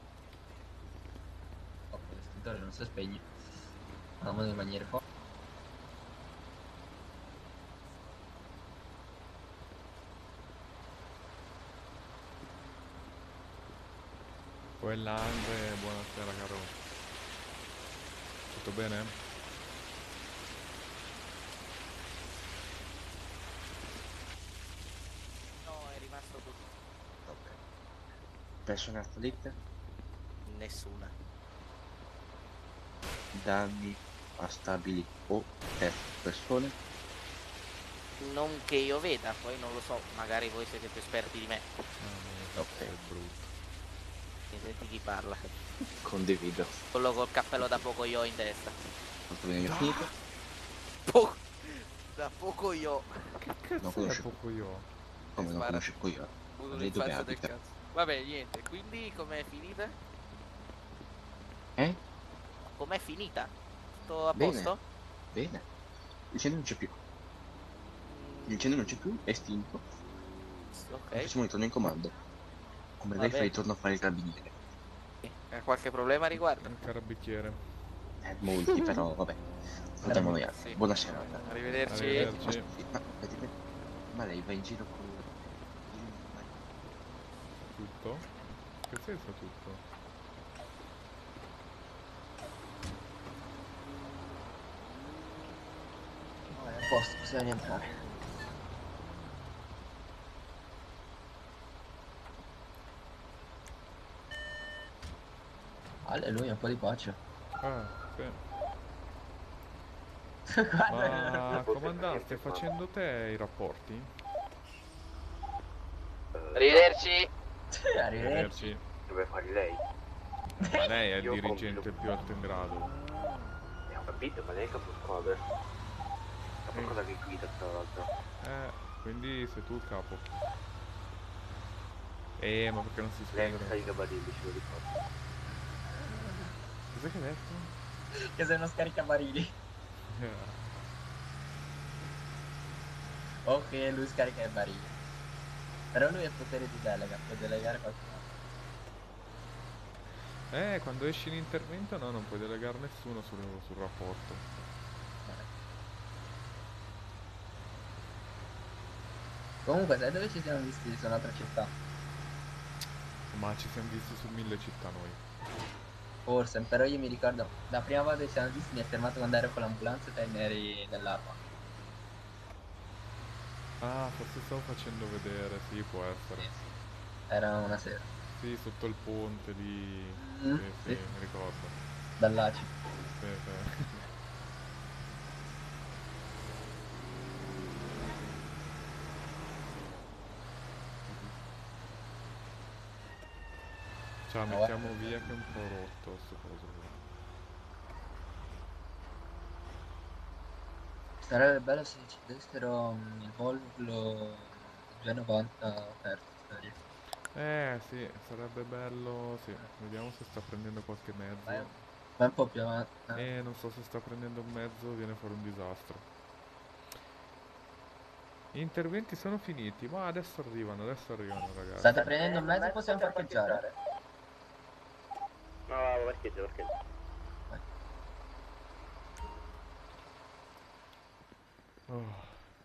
L'estintore non si spegne. Andiamo in maniera qua. Bella Andre, buonasera caro. Tutto bene? No, è rimasto tutto. Ok. Persone afflitte? Nessuna. Danni a stabili o terze persone? Non che io veda, poi non lo so, magari voi siete più esperti di me. Ok. È brutto. Mi senti chi parla? Condivido. Quello col cappello da poco io in testa. Quanto viene finito? Da poco io. Che Non cazzo è conosci- poco io? Come non Spara. conosco io? Uso Lei dove l'infanzia del abita? cazzo. Vabbè, niente, quindi com'è finita? Eh? Com'è finita? Tutto a Bene. posto? Bene. Il incendio non c'è più. L'incendio non c'è più, è estinto. Ok. Facciamo un ritorno in comando. Come lei fa Vabbè. ritorno a fare il carabiniere. Qualche problema a riguardo? Il carabicchiere. Molti, però vabbè. Salutiamo noi altri. Sì. Buona serata. Arrivederci. Arrivederci. Ma lei va in giro con... Tutto? Che senso tutto? È a posto, bisogna entrare. Alleluia, un po' di pace. Ah, sì. Guarda, Ma comandante, stai facendo te i rapporti? Arrivederci. arrivederci. Dove fare lei? Ma lei è il Io dirigente più alto in grado. Ho capito, ma lei è caposquadra. Caposquadra che guida tra l'altro. Quindi sei tu il capo. Ma perché non si Lei spiega? sa i gabarilli, ce lo ricordo. Cos'è che hai detto? Che sei uno scaricabarili. Ok, lui scarica i barili. Però lui ha il potere di delega, può delegare qualcuno. Quando esci in intervento no, non puoi delegare nessuno sul rapporto. Comunque, sai dove ci siamo visti su un'altra città? Ma ci siamo visti su 1000 città noi. Forse, però io mi ricordo, la prima volta che ci siamo visti mi hai fermato quando ero con l'ambulanza e te ne eri nell'arma. Ah, forse stavo facendo vedere, sì, può essere. Era una sera. Sì, sotto il ponte lì. Mm, Sì, sì. mi ricordo. Dall'ACI. Sì, sì. Ciao, mettiamo via che è un po' rotto sto coso qui. Sarebbe bello se ci dessero il Volvo 290 aperto, serie. Sì, sarebbe bello, sì. Vediamo se sta prendendo qualche mezzo. Vai un po' più avanti. Non so se sta prendendo un mezzo, viene fuori un disastro. Gli interventi sono finiti, ma adesso arrivano ragazzi. State prendendo un mezzo, possiamo parcheggiare. No, parcheggio. Oh.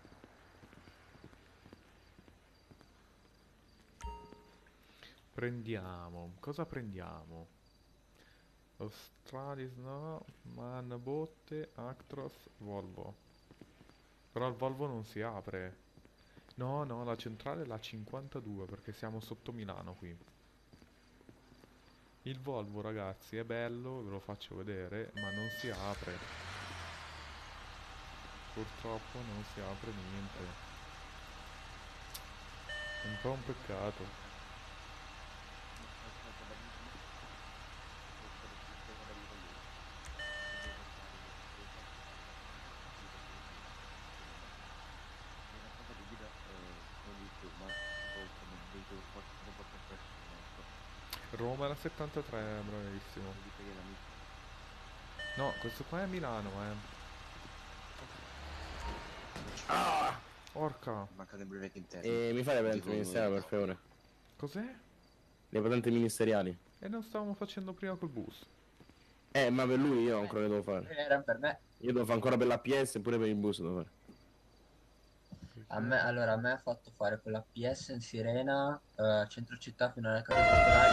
Prendiamo, cosa prendiamo? Australis no, Man, Botte, Actros, Volvo. Però il Volvo non si apre. No, la centrale è la 52 perché siamo sotto Milano qui. Il Volvo ragazzi è bello, ve lo faccio vedere, ma non si apre. Purtroppo non si apre niente. È un po' un peccato. Roma era 73, bravissimo. No, questo qua è Milano, Orca. Mancano i brevetti interni. Mi fai le patenti ministeriali per favore? Cos'è? Le patenti ministeriali. E non stavamo facendo prima col bus. Ma per lui io ancora le devo fare. Era per me. Io devo fare ancora per l'APS e pure per il bus devo fare. Allora, a me ha fatto fare quella PS in sirena, centro città fino alle case popolari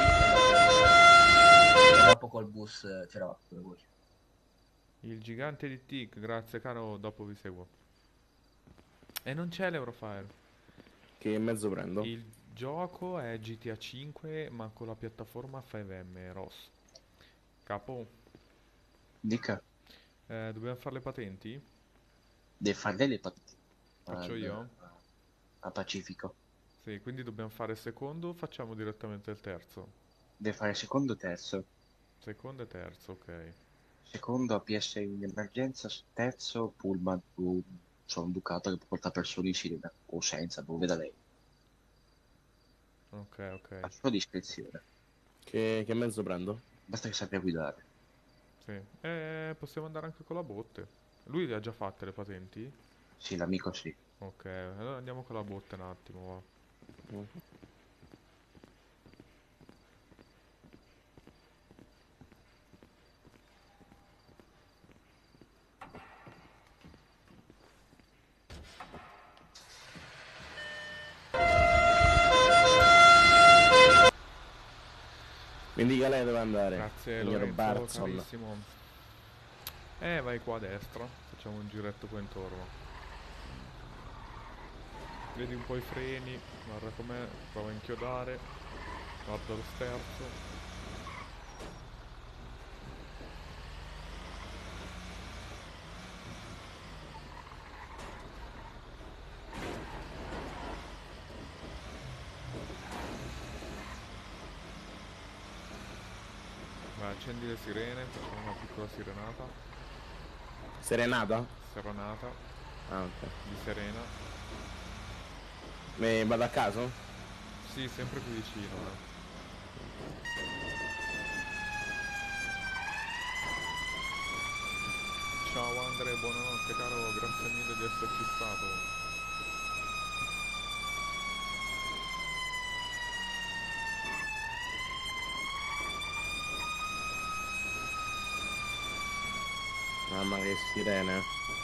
e dopo col bus c'eravate pure voi. Il gigante di Tic, grazie caro, dopo vi seguo. E non c'è l'Eurofire. Che mezzo prendo? Il gioco è GTA 5 ma con la piattaforma 5M Ross. Capo, Dica, dobbiamo fare le patenti? deve fare le patenti. Faccio io? A Pacifico. Sì, quindi dobbiamo fare il secondo o facciamo direttamente il terzo? Deve fare secondo e terzo. Secondo e terzo, ok. Secondo APS in emergenza, terzo pullman su un Ducato che porta persone in sirena o senza, dove veda lei. Ok, ok. A sua discrezione, Che mezzo prendo? basta che sappia guidare. Sì. Possiamo andare anche con la botte. Lui le ha già fatte le patenti? Sì, l'amico sì. Ok, allora andiamo con la botte un attimo, va. Mi dica lei dove andare. Grazie signor Lorenzo, Barzon. carissimo. Vai qua a destra, facciamo un giretto qua intorno. Vedi un po' i freni, guarda com'è, prova a inchiodare, guarda lo sterzo. Vai, accendi le sirene, facciamo una piccola sirenata. Serenata? Serenata. Ah, ok. Di Serena. Vado a caso? Sì, sempre qui vicino, Ciao Andre, buonanotte caro, grazie mille di esserci stato. Mamma che sirene.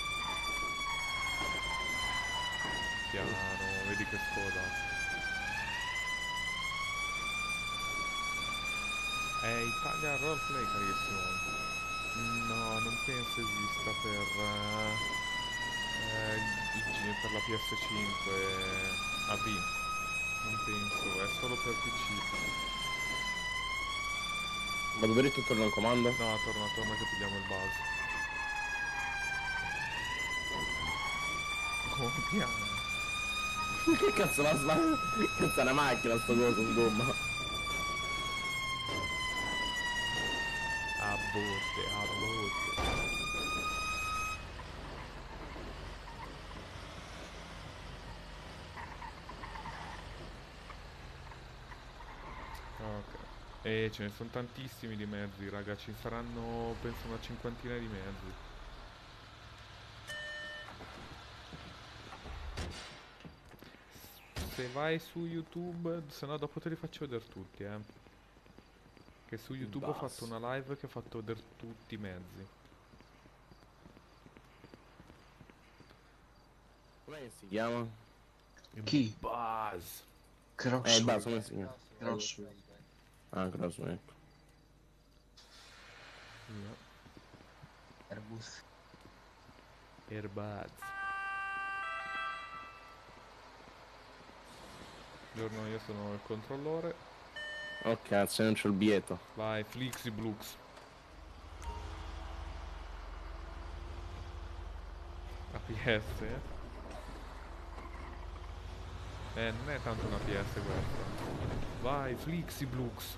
Piano, vedi che scoda. È Italia Roleplay, carissimo. No, non penso esista per la PS5 AB. Non penso, è solo per PC. Vado dritto e torno al comando? No, torna che pigliamo il buzz. Oh, piano. Che cazzo la sbaglia? Cazzo è una macchina sto coso in gomma. A botte, a botte. Ok. E ce ne sono tantissimi di mezzi, raga, ci saranno penso una cinquantina di mezzi. Se vai su YouTube, se no dopo te li faccio vedere tutti, Che su YouTube ho fatto una live che ho fatto vedere tutti i mezzi. Come si chiama? Chi? Buzz. Crossway. Il Buzz come si chiama? Crossway. Ah, Crossway, ecco. Airbus. Airbuzz. Buongiorno, io sono il controllore. Oh cazzo, non c'ho il biglietto. Vai, Flixi Blux. APS, non è tanto una PS questa. Vai, Flixi Blux.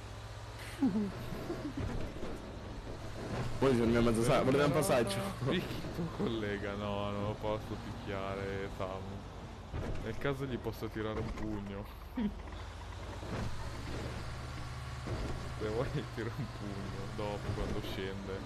Poi c'è il mio mezzo salto, volete un passaggio? Picchi tuo collega, no, non lo posso picchiare, Samu. Nel caso gli posso tirare un pugno. Se vuoi tiro un pugno, dopo quando scende.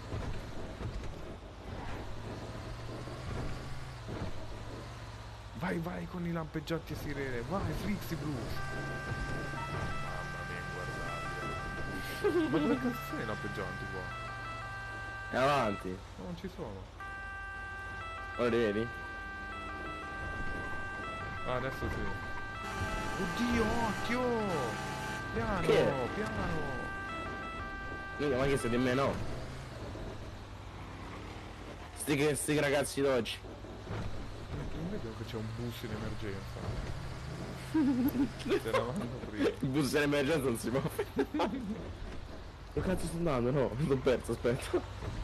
Vai, vai con i lampeggianti a sirene, vai, Flixi Blues! Mamma mia, guardate. Ma dove cazzo sono i lampeggianti qua? E avanti. Non ci sono. Ora li vedi? Ah, adesso sì. Oddio, occhio! Piano, Che è? piano! Mica, ma che sei di me no? Sti ragazzi d'oggi. Non vedo che c'è un bus in emergenza. Te la mando prima. Il bus in emergenza non si muove. Dove cazzo sto andando? No, mi sono perso, aspetta.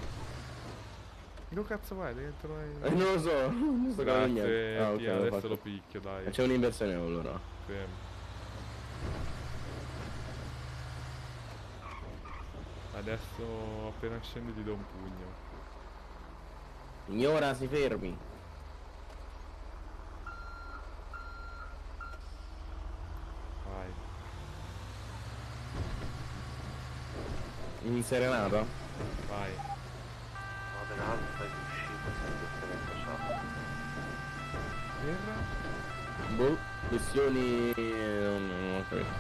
Dove cazzo vai? Dentro ai... Non lo so, non sto capendo niente. Grazie, Ah, ok, Pia, l'ho adesso fatto. lo picchio, dai. C'è un'inversione allora. Sì. Adesso appena scendi ti do un pugno. Signora, si fermi. Vai. Inserenata? Vai. Ma peraltro stai uscito sempre questo Terra? Boh, questioni... non ho capito.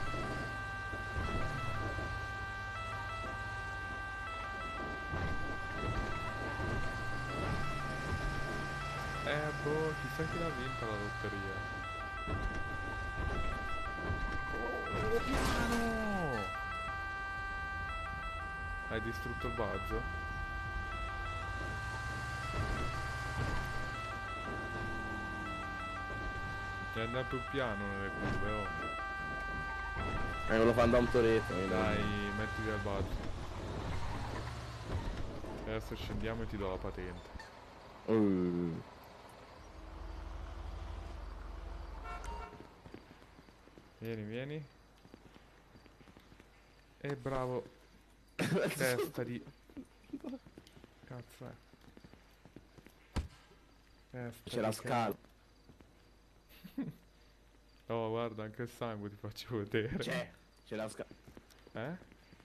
Boh, chissà chi l'ha vinta la lotteria. Oh, piano! Hai distrutto il buzz? E andare più piano nelle curve, oh. Non lo fanno da un toretto. Dai, metti via il buzz. E adesso scendiamo e ti do la patente. Vieni, vieni. E bravo. Testa di... Cazzo è? Testa C'è la di scala. Oh, guarda, anche il sangue ti faccio vedere. C'è la scala. Eh?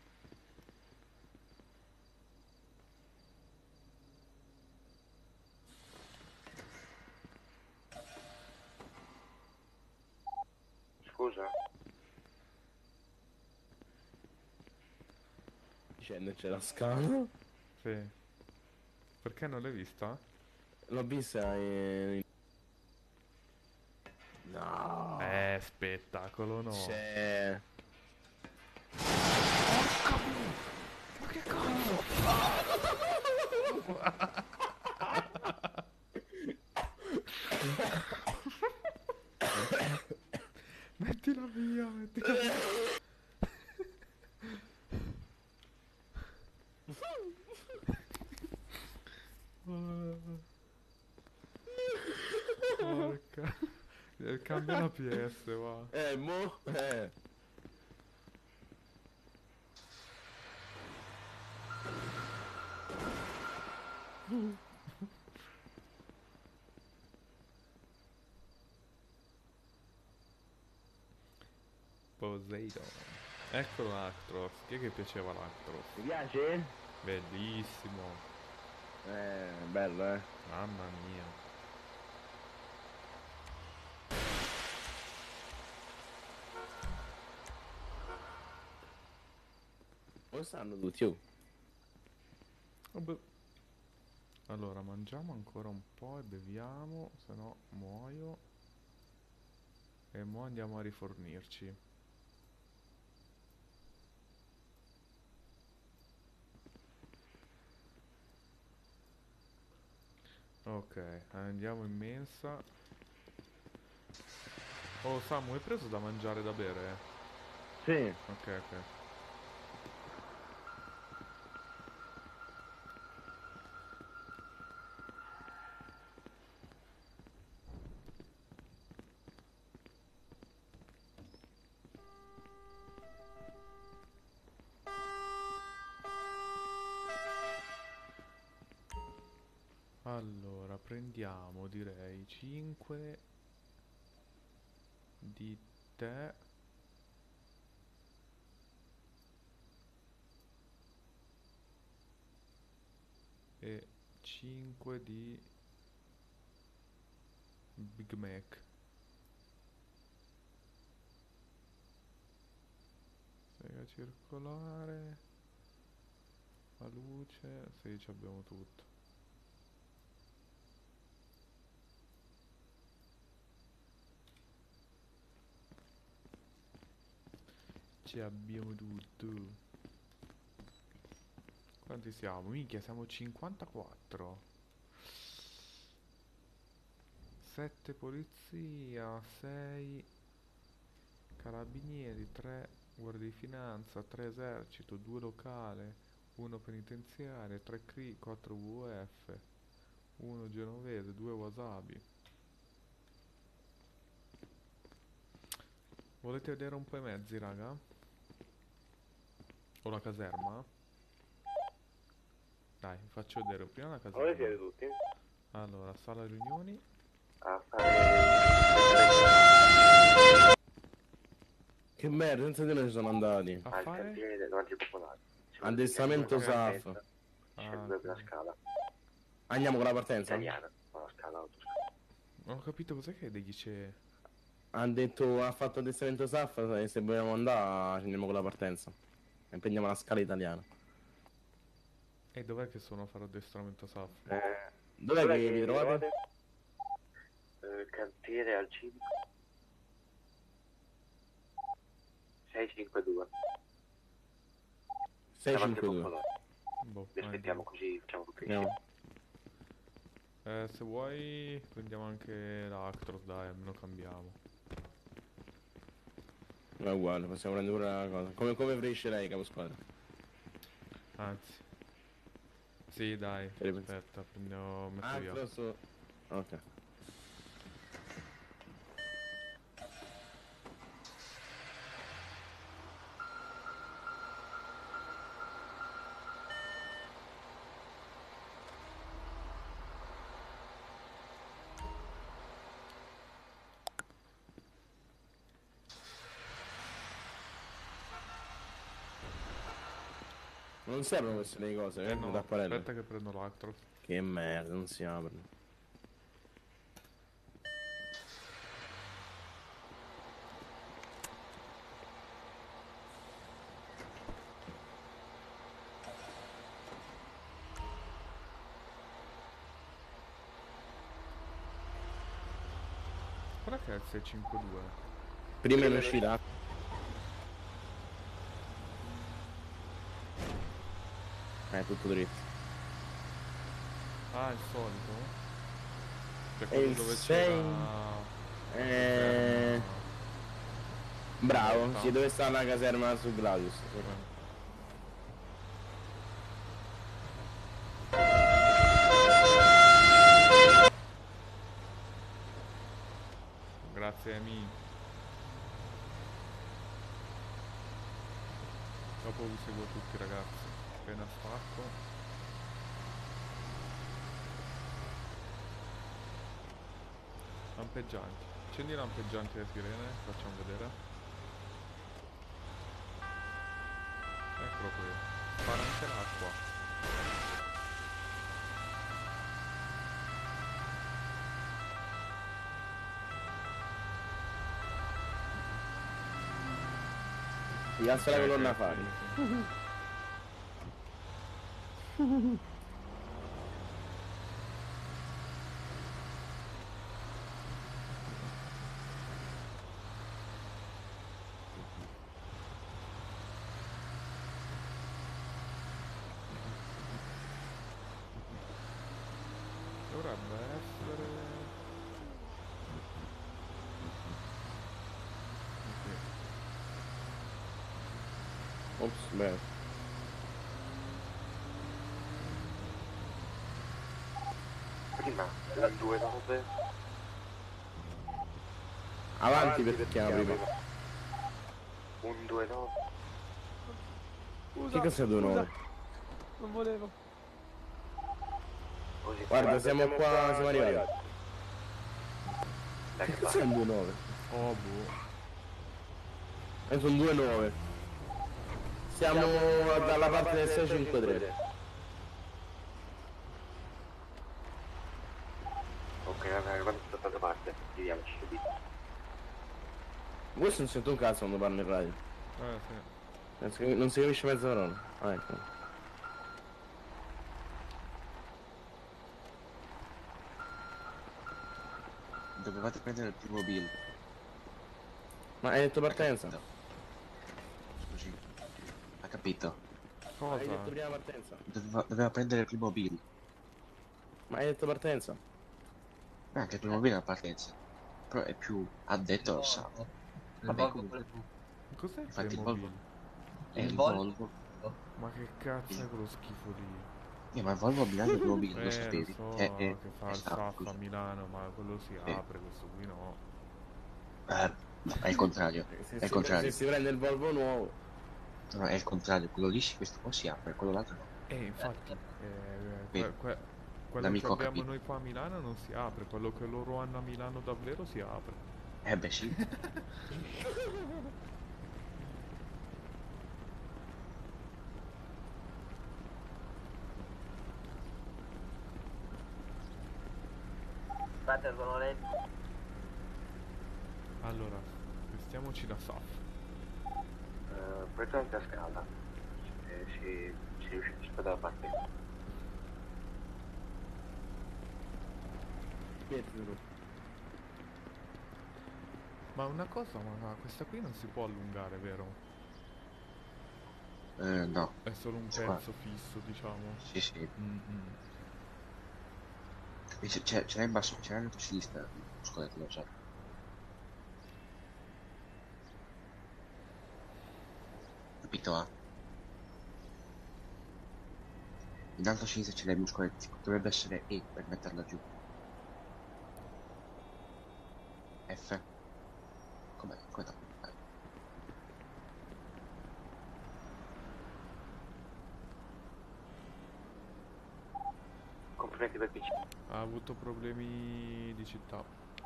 Scusa? C'è la scala. Sì. Perché non l'hai vista? L'ho vista in... No. Spettacolo no. C'è... Ma che cazzo? Mettila via, mettila via. Porca. Cambia la PS, va. Mo? Poseidon. Eccolo l'Actros. Chi è che piaceva l'Actros? Ti piace? Bellissimo. Bello, eh. Mamma mia. Dove stanno tutti? Oh. Vabbè. Allora, mangiamo ancora un po' e beviamo, se no muoio. E mo' andiamo a rifornirci. Ok, andiamo in mensa. Oh Samu, hai preso da mangiare e da bere? Sì. Ok, ok. Allora, prendiamo direi 5 di tè. E 5 di Big Mac. Sega circolare. La luce. Sì, ci abbiamo tutto. . Ci abbiamo tutto. Quanti siamo? Minchia, siamo 54. 7 polizia, 6 carabinieri, 3 guardia di finanza, 3 esercito, 2 locale, 1 penitenziario, 3 CRI, 4 WF, 1 genovese, 2 wasabi. Volete vedere un po' i mezzi, raga? O la caserma? Dai, vi faccio vedere prima la caserma. Dove siete tutti? Allora, sala riunioni. A fare... Che merda, senza di noi ci sono andati. A al fare? cantiere davanti ai popolari. Addestramento SAF. Scende per la scala. Andiamo con la partenza? Italiana. Con la scala autoscala. Non ho capito cos'è che dice. Ha detto, ha fatto addestramento SAF e se vogliamo andare andiamo con la partenza. E prendiamo la scala italiana. E dov'è che sono a fare addestramento SAF? Dov'è che vi trovate? Cantiere al civico. 652. 652. Boh, Vi aspettiamo così facciamo tutto Andiamo. se vuoi prendiamo anche l'Actros, dai, almeno cambiamo. È uguale, possiamo prendere pure una cosa. Come preferisce lei, capo squadra? Anzi. Sì, dai, Che ne pensi? aspetta, metto via. Ok. Non servono queste le cose, No, tapparello. aspetta che prendo l'Actros. Che merda, non si aprono. Guarda che è il 652. Prima in uscita. Tutto dritto. Ah, il solito? Cioè E quello il dove 6 c'era... Bravo, Caserma. sì, dove sta la caserma su Gladius. Grazie Amy. Dopo vi seguo tutti ragazzi. Appena stacco. Lampeggianti. Accendi i lampeggianti le sirene, facciamo vedere. Eccolo qui. Spara anche l'acqua. Gli alza la colonna fari. Dovrebbe essere... Ops, beh. Prima, la 2-9. Avanti perché chiama prima. Un 2-9. Che cazzo è 2-9? Non volevo. Così. Guarda, siamo qua, siamo arrivati. Dai, Che che cazzo è un 2-9? Oh boh. Sono 2-9. Siamo dalla parte del 653. Ok, vabbè, quando sto dall'altra parte, vediamoci subito. Questo non sento un cazzo quando parlo in radio. Sì. Non si capisce mezza parola. Ah, ecco. Dovevate prendere il primo build. Ma hai detto partenza? capito? Hai Cosa? detto prima partenza. Doveva prendere il primo bill. Ma hai detto partenza. Anche il primo bill è una partenza. Però è più addetto al SAF. Il Vabbè, Volvo comunque. quello blu. Cos'è il Infatti il Playmobil? Volvo è Il il Volvo. Volvo. Ma che cazzo è quello schifo lì? Ma il Volvo a Milano è il primo bill, lo Lo sapevi? so È che fa il SAF, SAF a scusa. Milano, ma quello si apre, questo qui no. No, è il contrario. È il contrario. Se si prende il Volvo nuovo. No, è il contrario. Quello lì, questo qua si apre, quello l'altro no. Infatti, Vedi, quello che l'amico ha abbiamo capito. noi qua a Milano non si apre, quello che loro hanno a Milano davvero si apre. Beh sì. Aspetta, sono lenti. Allora, vestiamoci da SAF. Praticamente a scala. Si riuscisce da parte. Ma una cosa, ma questa qui non si può allungare, vero? No. È solo un Qua. pezzo fisso, diciamo. Sì, sì. Mm-mm. C'era in basso, c'era in sinistra. Scusate, lo so. Capito, ah? In alto a sinistra c'è il muscoletti. Dovrebbe essere E per metterla giù. F. Com'è? Come da? Complimenti per PC. Ha avuto problemi di città.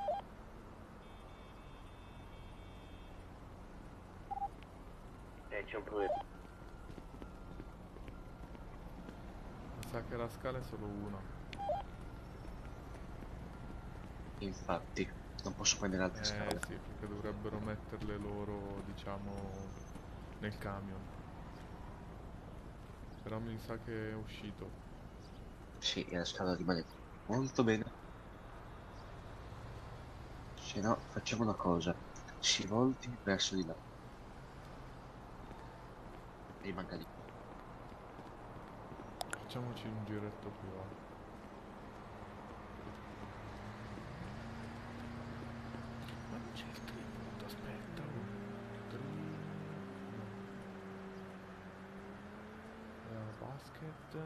C'è un problema. Mi sa che la scala è solo una. Infatti, non posso prendere altre scale. Sì, perché dovrebbero metterle loro, diciamo, nel camion. Però mi sa che è uscito. Sì, e la scala rimane molto bene. Se no, facciamo una cosa. Si volti verso di là. E rimanga lì. Facciamoci un giretto più va. Ma non c'è il tripod, aspetta. Basket.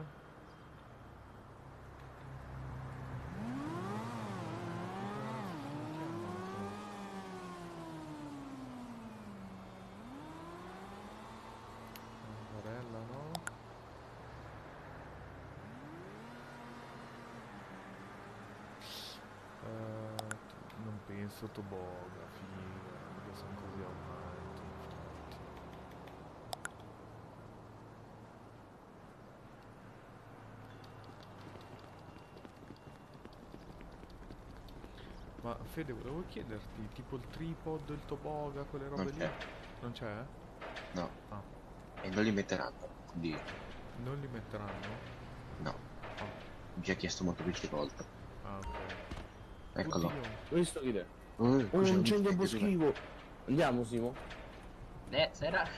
Varella no. Non penso toboga, figa, perché sono così avanti, infatti. Ma Fede, volevo chiederti, tipo il tripod, il toboga, quelle robe Non lì? c'è. Non c'è? No. Ah, E non li metteranno. Quindi, non li metteranno? no. Ah, Ho già chiesto molto più volte. ah, ok. Eccolo. Oddio. Visto chi è? Cos'è Un incendio boschivo. Andiamo, Simo. Sera.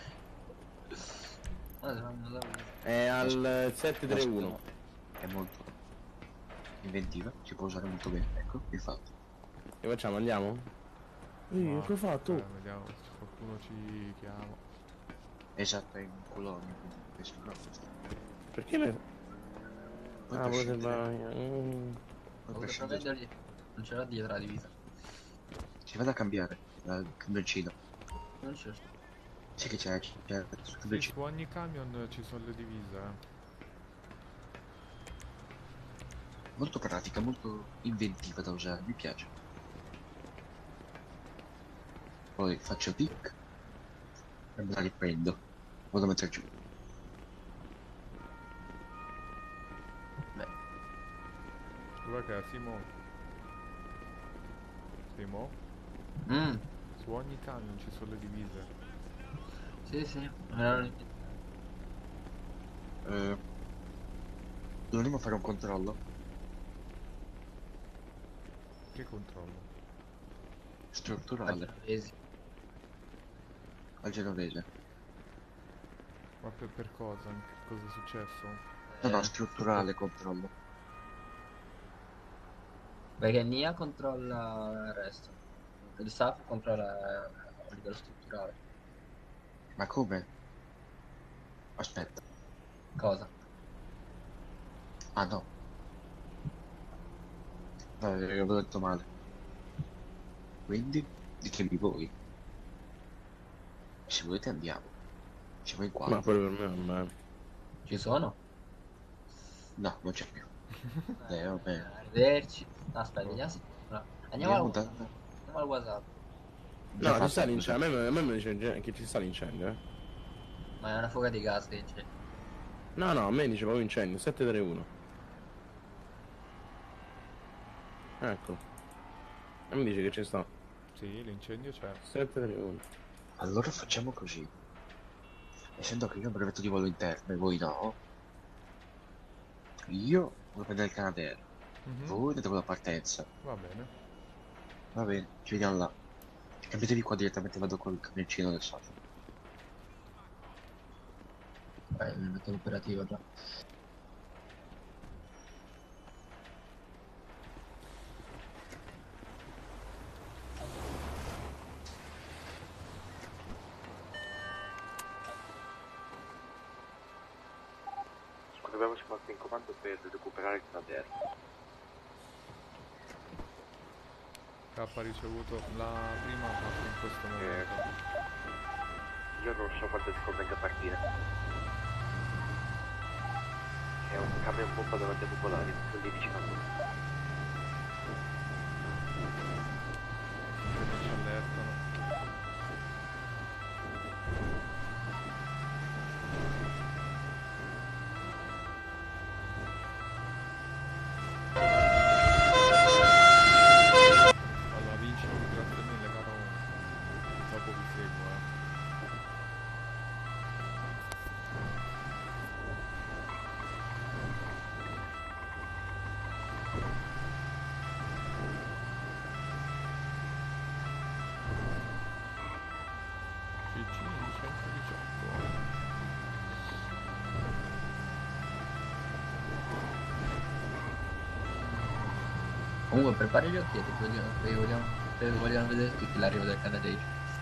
È al 731. È molto inventiva, si può usare molto bene. Ecco, infatti. Che facciamo? Andiamo? Ma, che hai fatto? vediamo se qualcuno ci chiama. Esatto, è in Colonia. Penso che questo. Perché me... Poi Ah, per volete scendere- poi per scendere- Non ce l'ha dietro la divisa. si vada a cambiare il camioncino. Non c'è. Sì che c'è il Sì, camioncino. su ogni camion ci sono le divise, Molto pratica, molto inventiva da usare, mi piace. Poi faccio pick e me la riprendo. Vado a mettere giù. Dov'è che è? Simo? Simo? Su ogni camion ci sono le divise. Sì. Dovremmo fare un controllo Che controllo? strutturale al genovese. Ma per cosa? Che cosa è successo? No, strutturale controllo. Perché Nia controlla il resto. Il staff controlla a livello strutturale. Ma come? Aspetta. Cosa? Ah no. No, avevo detto male. Quindi, ditemi voi. Se volete andiamo. Siamo in Ma quattro. pure per me, vabbè. Ci sono? No, non c'è più. Vabbè. Arrivederci. Aspetta, vediamo se... no. Andiamo Andiamo al WhatsApp. Già No, ci fatto sta così. l'incendio. A me mi dice che ci sta l'incendio, Ma è una fuga di gas che c'è. No, a me dice proprio incendio, 731. Ecco. E mi dice che ci sta. Sì, l'incendio c'è. 731. Allora facciamo così. Essendo che io ho un brevetto di volo interno e voi no, io vado a prendere il Canadair. Voi andate con la partenza. Va bene. Va bene, ci vediamo là. Cambiatevi qua direttamente, vado col camioncino del SAF. Mi metto l'operativo già. Abbiamo spazio in comando per recuperare il Canadair. K ha ricevuto la prima parte in questo momento. Io non so quanto ci convenga partire. È un camion bomba davanti ai popolari, sono lì vicino a noi. Ci allertano. Allora vinci, grazie mille caro. Dopo vi seguo, CC 118. Comunque prepari gli occhietti, vogliamo vedere tutti l'arrivo del Canadair.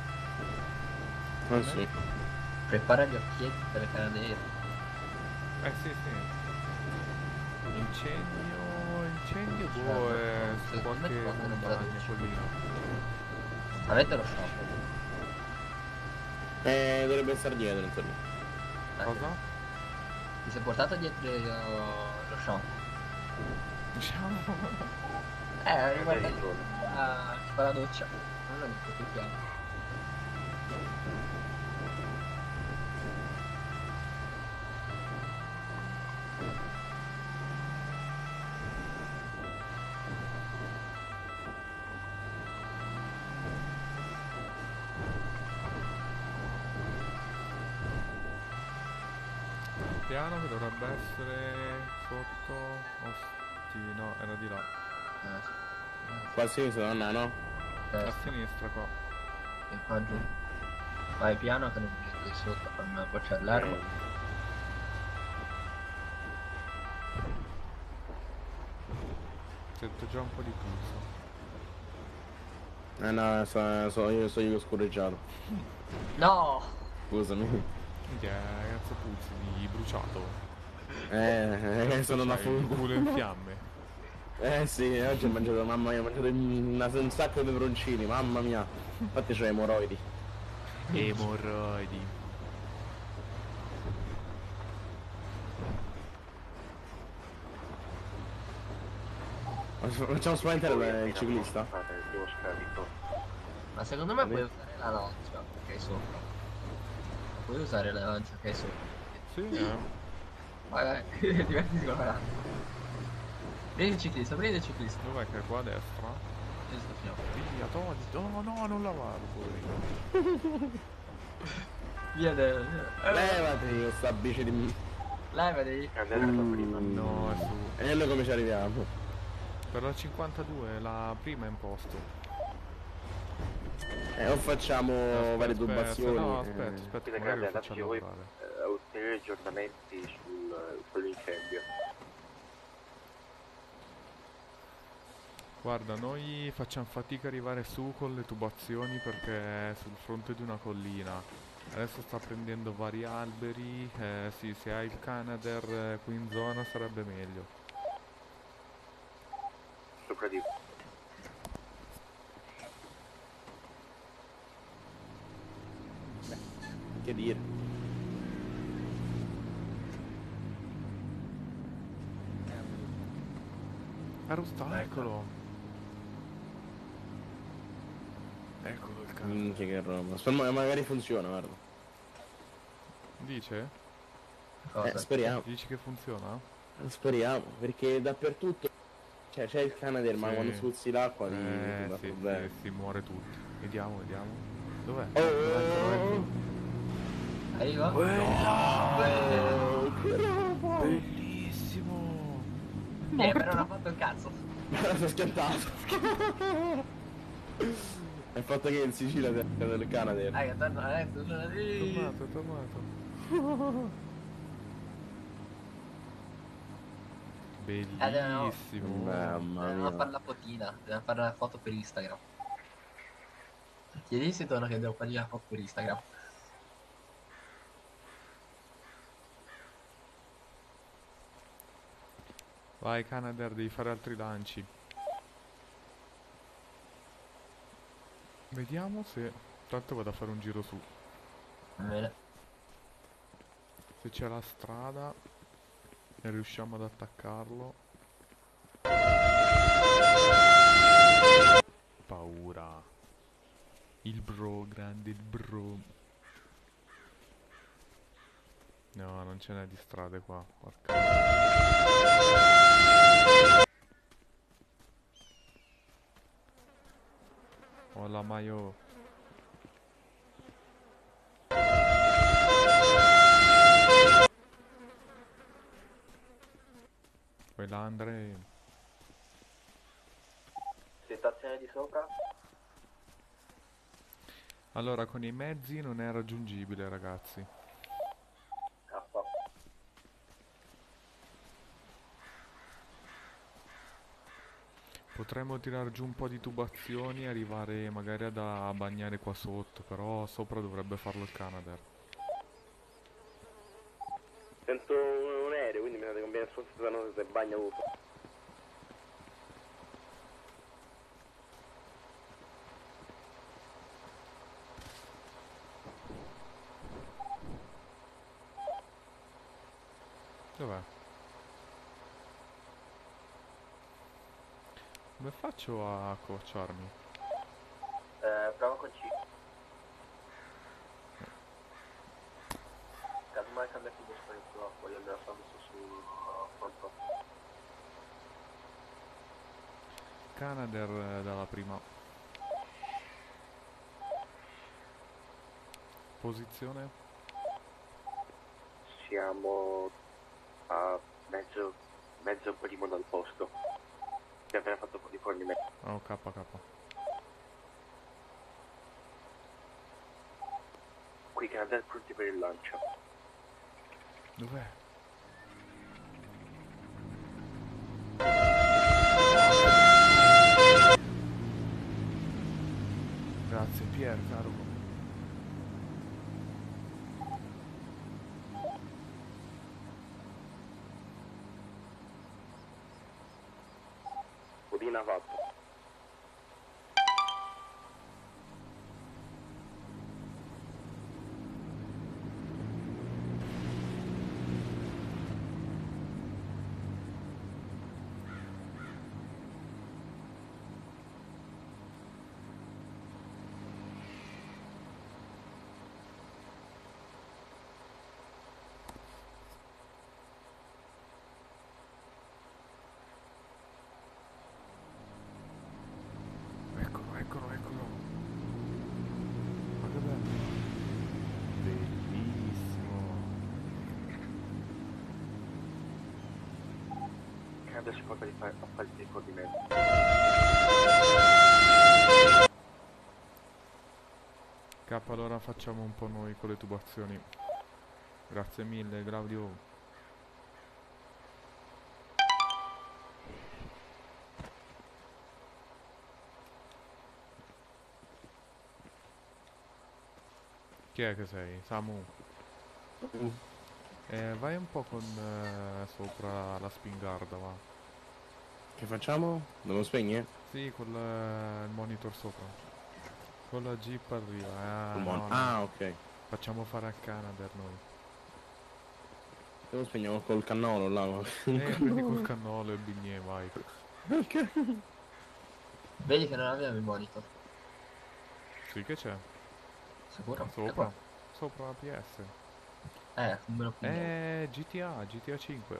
Ah sì. Prepara gli occhietti per il Canadair. Sì. Incendio boh, è su qualche montagna, collina. Avete lo shop? Dovrebbe stare dietro, insomma. Cosa? Ti sei portato dietro lo shop? Diciamo. Guarda, ci fa la doccia. Non lo metto più piano. Piano che dovrebbe essere sotto. Osti, no, era di là. Qua a sinistra non è, no? A sinistra qua. E qua giù. Vai piano che non mi metto di sotto, fammi una boccia all'erba. Sento già un po' di puzza. No, so io che ho scorreggiato. No! Scusami. Minchia, cazzo puzzi di bruciato. Sono una C'hai il culo in fiamme. Sì, oggi ho mangiato, mamma mia, ho mangiato un sacco di peperoncini, mamma mia. Infatti c'ho emorroidi. Emorroidi. Facciamo spaventare il ciclista? Ma secondo me puoi usare la lancia che hai sopra. Puoi usare la lancia che hai sopra. Sì, Vai, divertiti con la lancia. Prendi il ciclista, prendi il ciclista. Dov'è che è qua a destra? Via, togli. No, non lavarlo, poverino. Via Levati con sta bici di... Levati. No, è su. E noi come ci arriviamo? Per la 52, la prima è in posto. O facciamo varie Aspetta, tubazioni. no, aspetta, magari lo facciamo andare. ulteriori aggiornamenti sull'incendio. Guarda, noi facciamo fatica a arrivare su con le tubazioni perché è sul fronte di una collina. Adesso sta prendendo vari alberi. Sì, se hai il Canadair qui in zona sarebbe meglio. Sopra di... Che dire? Arusta, eccolo! Eccolo il cane. Minchia che roba. Magari funziona, guarda. Dice? Cosa? Speriamo. Dici che funziona? Speriamo, perché dappertutto cioè c'è il Canadair, ma Sì. quando spuzzi l'acqua ti dà Sì, problemi. si muore tutti. Vediamo, vediamo. Dov'è? Oh, Arriva? Bellissimo! Però non ha fatto il cazzo. si è schiantato. È il fatto che in Sicilia c'è del Canadair. Torna, È tornato, è tornato. Bellissimo. Mamma Dobbiamo mia. fare la fotina, dobbiamo fare una foto per Instagram. Chiedi se torna che devo fargli la foto per Instagram. Vai Canadair, devi fare altri lanci. Vediamo se... Tanto vado a fare un giro su. Bene. Se c'è la strada e riusciamo ad attaccarlo. Paura. Il bro, grande il bro. No, non ce n'è di strade qua. Porca. Ho la maio. Poi là Andre. Situazione di sopra? Allora, con i mezzi non è raggiungibile, ragazzi. K. Potremmo tirare giù un po' di tubazioni e arrivare magari a bagnare qua sotto, però sopra dovrebbe farlo il Canadair. Sento un aereo, quindi mi sa che conviene solo se bagna tutto. Dov'è? Come faccio a accocciarmi? Prova con C. Casomai cambia più dispositivo, poi io me la sono messo su fronto. Canadair dalla prima posizione. Siamo a mezzo primo dal posto. Che appena fatto un po' di fornimento. Oh, KK. Qui Canadair pronti per il lancio. Dov'è? Grazie Pier, caro. Codina fatto. Eccolo. Ma che bello. Bellissimo. Canadair si occupa di fare appalti di fornimento. K, allora facciamo un po' noi con le tubazioni. Grazie mille, Claudio. Chi è che sei? Samu? Vai un po' con sopra la spingarda, va. Che facciamo? Non lo spegni? Sì, con il monitor sopra. Con la jeep arriva. No, no. Ah, ok. Facciamo fare a Canadair noi. Lo spegniamo col cannolo là. Prendi col cannolo e bignè, vai. Ok. Vedi che non abbiamo il monitor. Sì che c'è. Sicuro? Sopra. Sopra la PS. Non me lo piglio. GTA 5.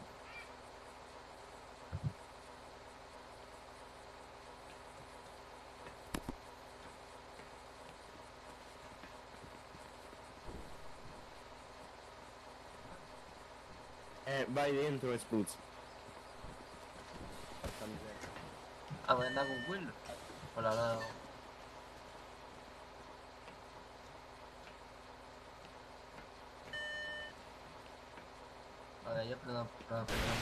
Vai dentro e spruzzi. Ah, vuoi andare con quello? Quella là. Vabbè, io prendo la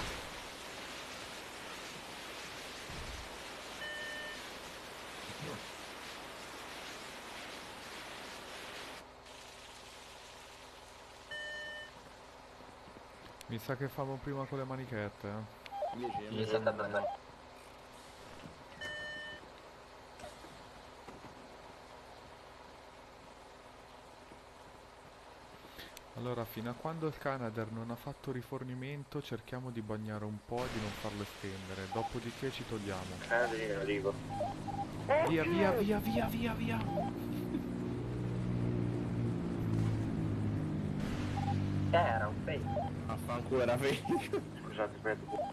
Mi sa che famo prima con le manichette, Mi sa che andare. Allora, fino a quando il Canadair non ha fatto rifornimento, cerchiamo di bagnare un po' e di non farlo estendere. Dopodiché ci togliamo. Arrivo. Via, via, via, via, via, via. Era un fake. Affanculo era fake. Scusate, aspetta.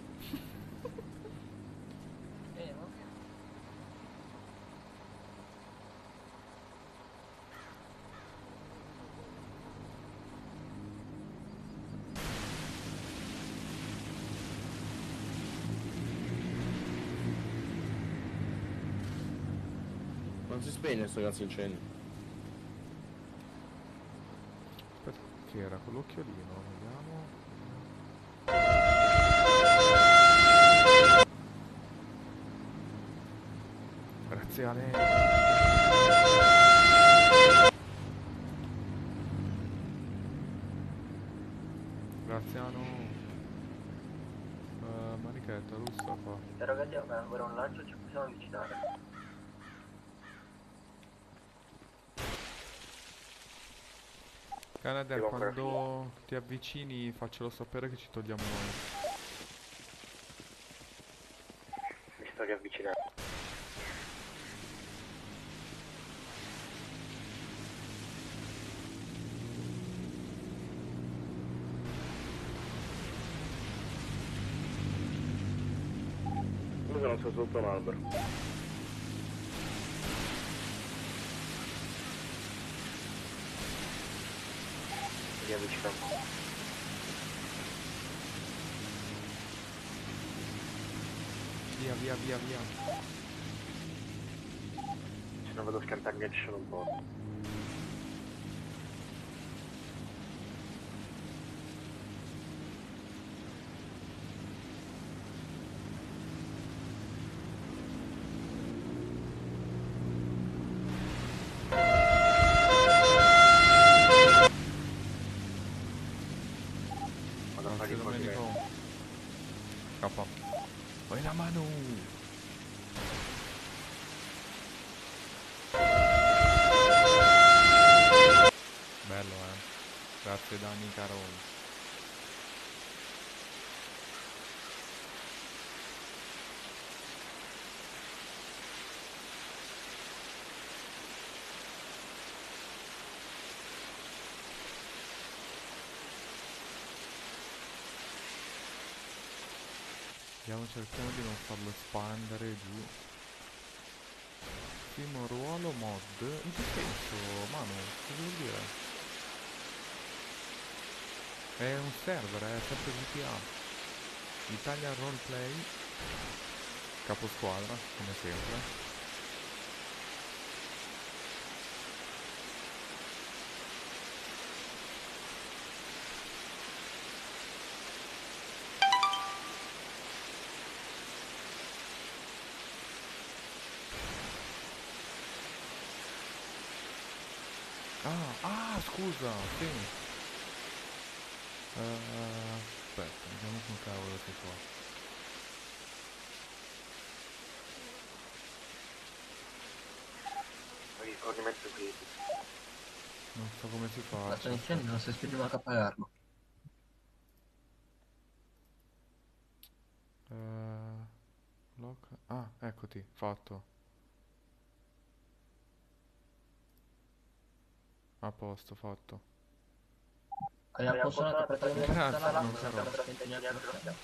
Non si spegne sto cazzo incendio. Aspetta, che era quell'occhiolino? Vediamo. Grazie a lei. Graziano. Manichetta russa qua. Interrogativo, ma ancora un lancio ci possiamo avvicinare. Canadair, quando ti avvicini faccelo sapere che ci togliamo noi. Mi sto riavvicinando. Io sono sotto un albero. Riavvicinando. Via, via, via, via. Se non vado a scantarmi ci sono un po'. Grazie Domenico. K. Poi la mano. Bello, grazie Dani Caroni. Cerchiamo di non farlo espandere giù. Primo ruolo mod. In che senso, Manu? Cosa vuol dire? È un server, è sempre GTA. Italian Roleplay. Caposquadra, come sempre. Scusa, sì. Aspetta, vediamo con cavolo si fa. Rifornimento qui. Non so come si fa. Ma sono incendi, non sei spedito a pagarlo. Eccoti, fatto. A posto, fatto. Abbiamo consolato praticamente Grazie, tutta l'acqua, non non sarò. abbiamo spento neanche il problema.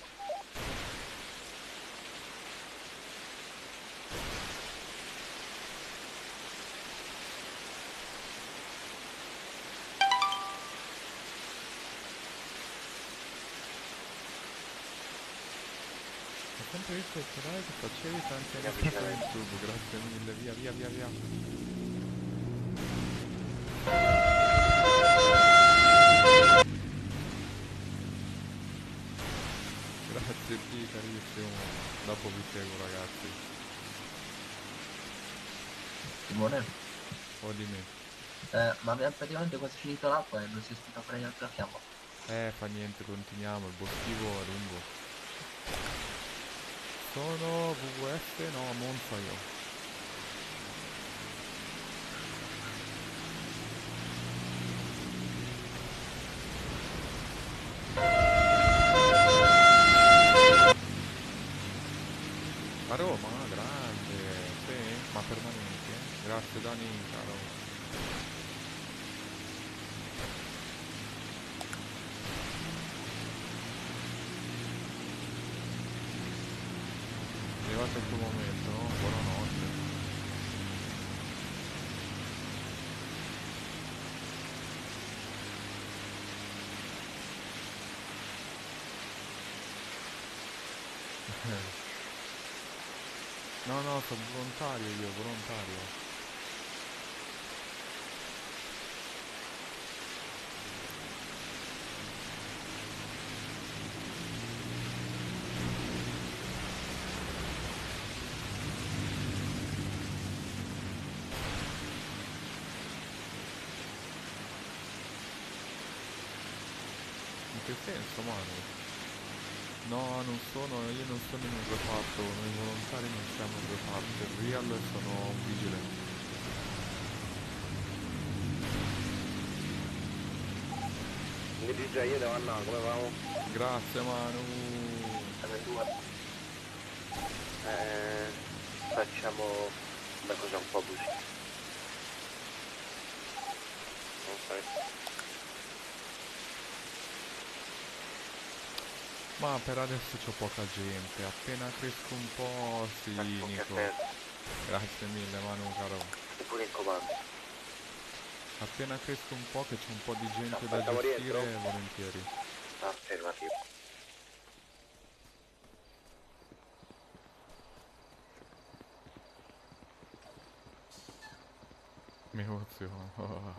Ho sempre visto il canale che facevi tanti anni fa su YouTube, grazie mille, via via via via. Grazie P, carissimo. Dopo vi seguo ragazzi. Simone? O di me. Ma abbiamo praticamente quasi finito l'acqua e non si è spenta fuori neanche la fiamma. Fa niente, continuiamo, il boschivo è lungo. Sono WWF, no, a Monza io. A Roma, grande, sì, ma permanente. Grazie Dani, caro. È arrivato il tuo momento, no? Buonanotte. No, no, sono volontario io, volontario. In che senso, Manu? No, non sono, io non sono in un reparto, noi volontari non siamo in reparto, il Real sono un vigile. Mi dice io devo andare, come vamo? Grazie Manu. Facciamo una cosa un po' così. Non fai. Ma per adesso c'ho poca gente, appena cresco un po', sì, Nico. Grazie mille Manu, caro. E pure in comando. Appena cresco un po', che c'è un po' di gente da Facciamo gestire, rientro? volentieri. Affermativo. Mi emoziono.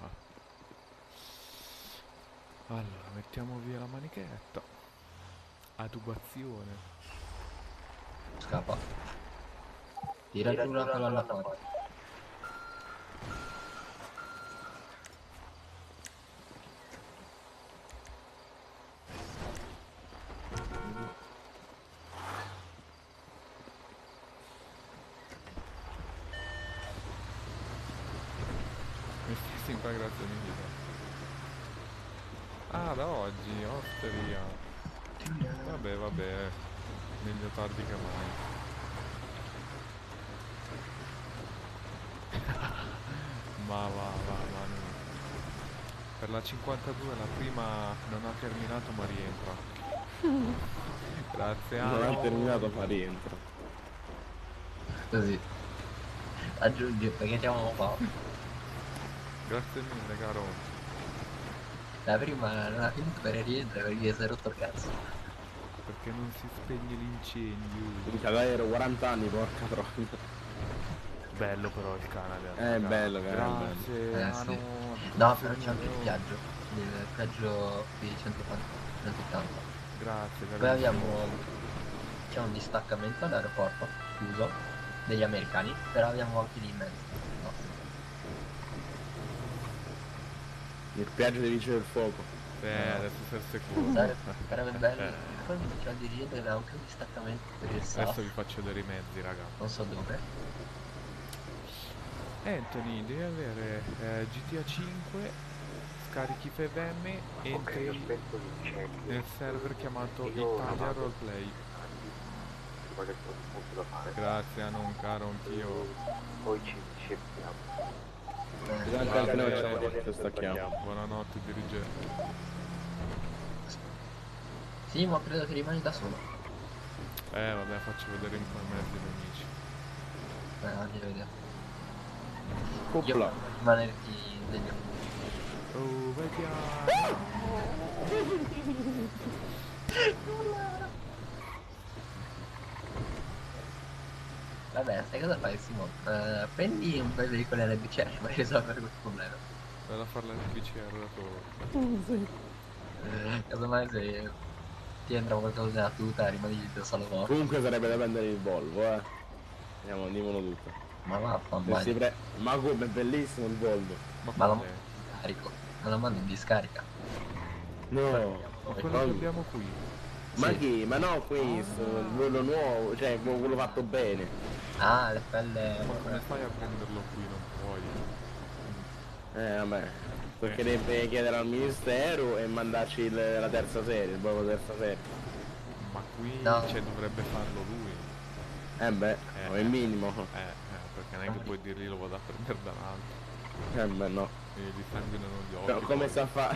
Allora, mettiamo via la manichetta. Adubazione. Scappa. Tira giù la colonna fuori. Mi stai sempre grazie mille. Ah, da oggi, osteria. Vabbè, vabbè, meglio tardi che mai. Ma no. Per la 52 la prima non ha terminato ma rientra. Grazie Non Ano. ha terminato ma rientra. Così. Aggiungi, perché siamo qua. Grazie mille caro. La prima non ha finito per rientrare perché si è rotto il cazzo. Perché non si spegne l'incendio. Minchia, dai, ero 40 anni, porca troia. Bello però il Canada. È bello, che è bello. Grazie Ano. Sì. No, però c'è anche il viaggio. Il viaggio qui 180. Grazie, Poi carissimo. abbiamo... c'è un distaccamento all'aeroporto chiuso degli americani, però abbiamo anche lì in mezzo. No. Il spiaggia dei vigili del fuoco. Adesso sei sicuro. Sarebbe bello. Poi c'è il dirigente che aveva anche un distaccamento per il SAF. Adesso vi faccio vedere i mezzi, raga. Non so dove. Anthony, devi avere GTA 5, scarichi FVM, entri nel server chiamato Italia Roleplay. Grazie, non caro, anch'io. Poi ci sentiamo. Anche noi facciamo questo, stacchiamo. Buonanotte, dirigente. Sì, ma credo che rimani da solo. Vabbè, faccio vedere un po' i mezzi nemici. Andiamo a vedere. Io Copla. voglio rimanerti degli Oh, vediamo. Vabbè, sai cosa fai, Simone? Prendi un bel veicolo NBC per risolvere questo problema. Vado a fare l'NPCR da solo. Casomai se ti entra qualcosa nella tuta rimani da solo morto. Comunque sarebbe da prendere il Volvo, Andiamolo tutto. Ma vaffanculo. Ma come, è bellissimo il Volvo. Ma lo mando in discarico. Non lo mando in discarica. No, Ma quello che abbiamo qui. ma Sì. chi? Ma no, questo, quello nuovo, cioè quello fatto bene. Ah, le pelle. Ma come fai a prenderlo qui? Non puoi. Vabbè. Toccherebbe chiedere al ministero e mandarci la terza serie, il Volvo terza serie. Ma qui No. dovrebbe farlo lui. È il minimo. Perché non è che puoi dirgli lo vado a prendere dall'altro. No. E gli sanguinano gli occhi. No, come sta a fare?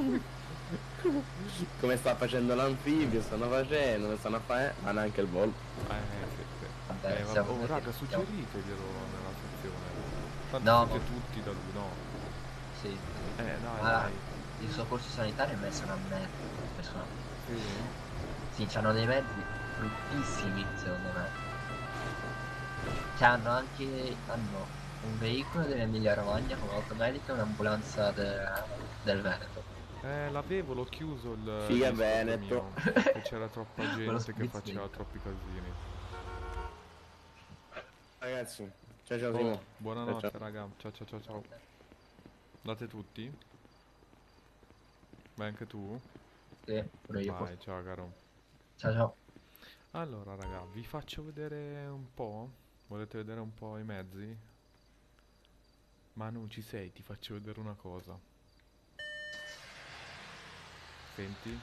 Come sta facendo l'anfibio, stanno facendo, ne stanno a fare, ma neanche il Volvo. Sì. Vabbè, Vabbè, siamo raga, tutti- suggeriteglielo nella sezione. Tanto No, siete ma- tutti da lui, no? Sì. Dai, Ma dai. il soccorso sanitario è messo una merda. Personalmente. Sì. Sì, c'hanno dei mezzi bruttissimi, secondo me. Cioè hanno un veicolo dell'Emilia Romagna con automedica e un'ambulanza del Veneto. L'avevo, l'ho chiuso il Figa discorso Veneto. mio, perché c'era troppa Quello gente che sprizzino. faceva troppi casini. Ragazzi, ciao Simo. Buonanotte, Ciao. raga. Ciao. Date tutti? Vai anche tu? Sì, pure io. Vai, ciao caro. Ciao. Allora, raga, vi faccio vedere un po'. Volete vedere un po' i mezzi? Manu, ci sei? Ti faccio vedere una cosa. Senti?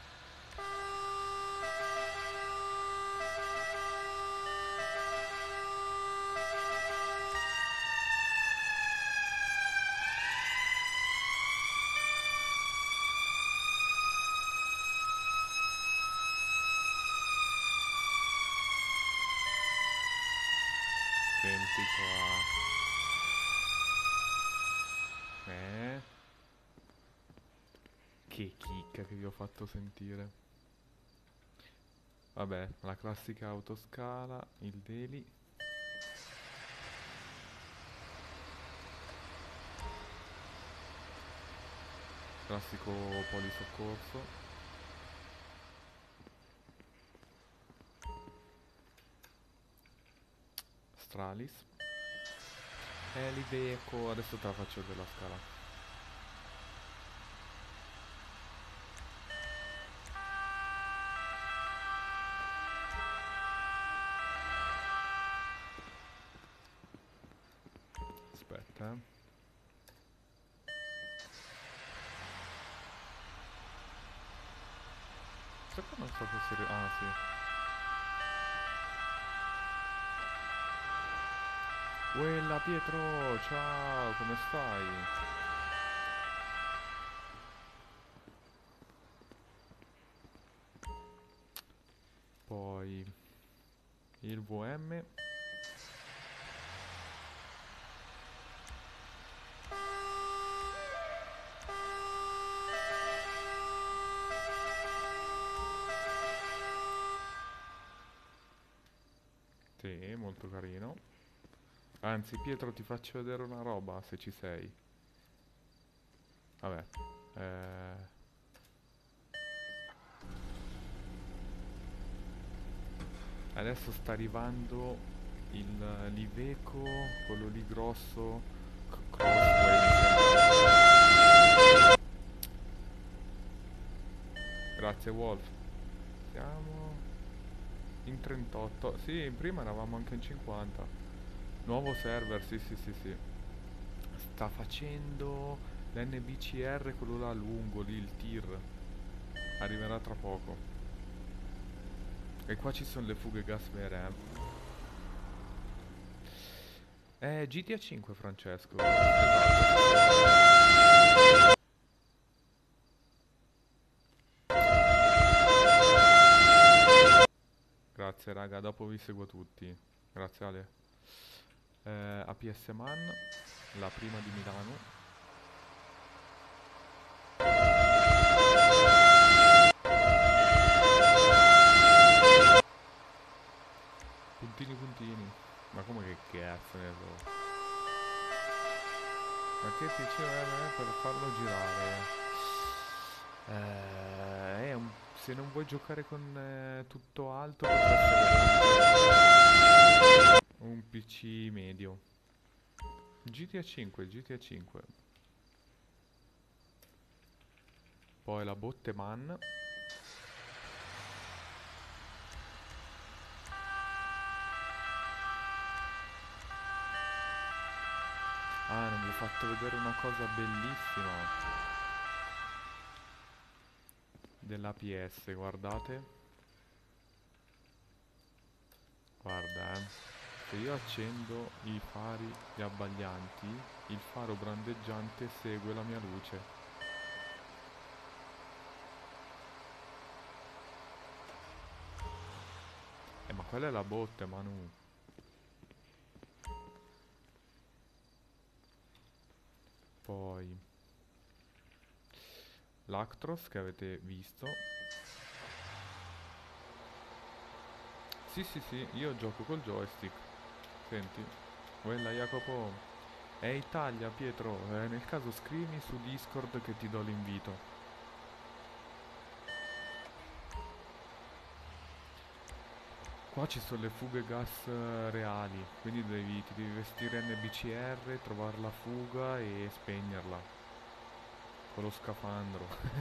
Senti qua. Che chicca che vi ho fatto sentire. Vabbè, la classica autoscala, il daily. Classico polisoccorso. Stralis. E l'Iveco, adesso te la faccio della scala. Aspetta, Questo qua non so se si... Ah, sì. Quella Pietro, ciao, come stai? Poi il VM. Sì, molto carino. Anzi, Pietro, ti faccio vedere una roba, se ci sei. Vabbè. Adesso sta arrivando l'Iveco, quello lì grosso, Crossway. Grazie Wolf. Siamo in 38. Sì, prima eravamo anche in 50. Nuovo server, sì sì sì sì. Sta facendo l'NBCR, quello là lungo, lì il tir. Arriverà tra poco. E qua ci sono le fughe gas vere. GTA 5 Francesco. Grazie raga, dopo vi seguo tutti. Grazie Ale. APS Man, la prima di Milano. Puntini puntini. Ma come che cazzo ne so? Ma che ti diceva per farlo girare? Se non vuoi giocare con tutto alto potresti avere un PC medio. GTA 5, GTA 5. Poi la botte man. Ah, non vi ho fatto vedere una cosa bellissima dell'APS, guardate. Guarda, se io accendo i fari gli abbaglianti, il faro brandeggiante segue la mia luce. Ma quella è la botte, Manu. Poi l'Actros che avete visto. Sì sì sì, io gioco col joystick. Senti, quella Jacopo. È Italia Pietro, nel caso scrivimi su Discord che ti do l'invito. Qua ci sono le fughe gas reali, quindi ti devi vestire NBCR, trovare la fuga e spegnerla con lo scafandro.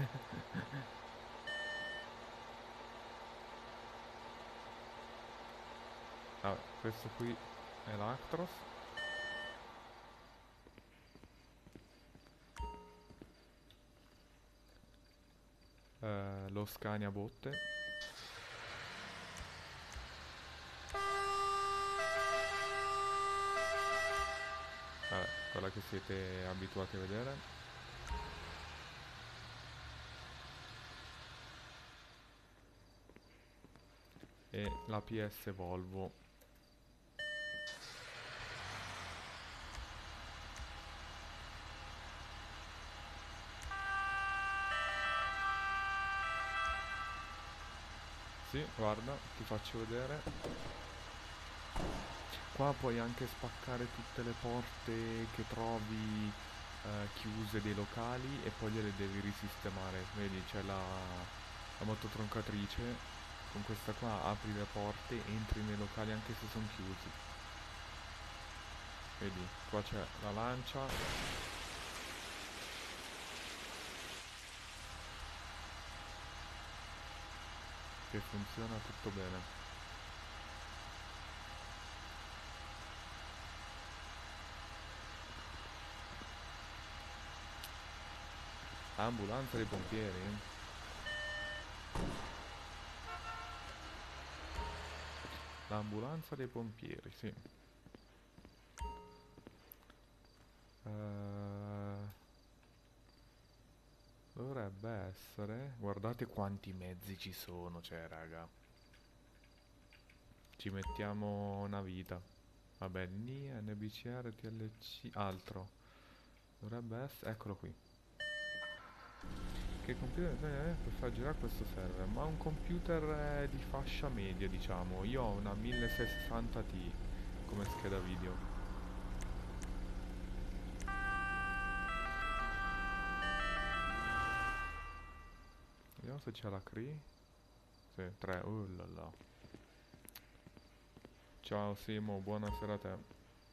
Vabbè, questo qui è l'Actros. Lo Scania botte. Vabbè, quella che siete abituati a vedere. E la PS Volvo. Sì, guarda, ti faccio vedere. Qua puoi anche spaccare tutte le porte che trovi chiuse dei locali e poi gliele devi risistemare. Vedi, c'è la mototroncatrice. Con questa qua apri le porte, entri nei locali anche se sono chiusi. Vedi, qua c'è la lancia. Che funziona tutto bene. Ambulanza dei pompieri. L'ambulanza dei pompieri, sì. Dovrebbe essere. Guardate quanti mezzi ci sono, cioè, raga. Ci mettiamo una vita. Vabbè, NIA, NBCR, TLC, altro. Dovrebbe essere. Eccolo qui. Che computer per far girare questo server? Ma un computer di fascia media, diciamo. Io ho una 1660 Ti come scheda video. Vediamo se c'è la CRI. Sì, 3. Oh là là. Ciao Simo, buonasera a te.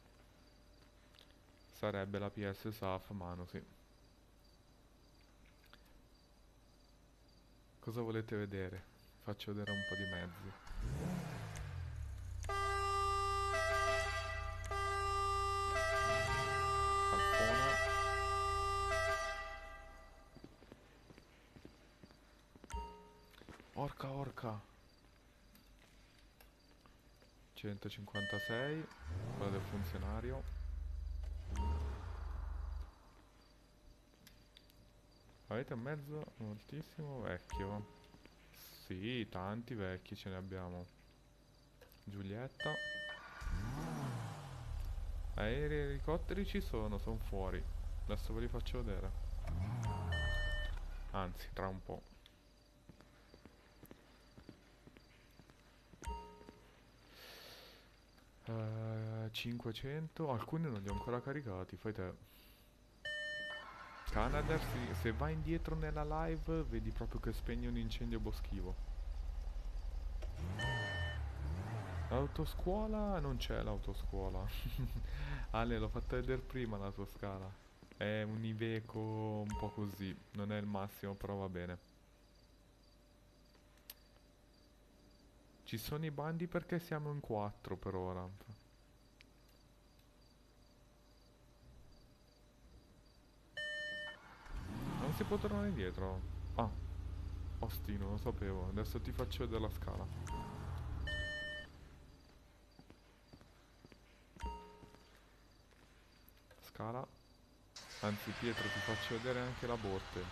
Sarebbe la PS SAF, mano, sì. Cosa volete vedere? Faccio vedere un po' di mezzi. Alpona. Orca, orca. 156. Quella del funzionario. Avete un mezzo moltissimo vecchio. Sì, tanti vecchi ce ne abbiamo. Giulietta. Aerei e elicotteri ci sono fuori. Adesso ve li faccio vedere. Anzi, tra un po'. Uh, 500. Alcuni non li ho ancora caricati, fai te. Canadair, se vai indietro nella live vedi proprio che spegne un incendio boschivo. L'autoscuola? Non c'è l'autoscuola. Ale, l'ho fatta vedere prima la tua scala. È un Iveco un po' così, non è il massimo, però va bene. Ci sono i bandi perché siamo in 4 per ora. Non si può tornare indietro. Ah, osti, non lo sapevo. Adesso ti faccio vedere la scala. Scala. Anzi, Pietro, ti faccio vedere anche la botte.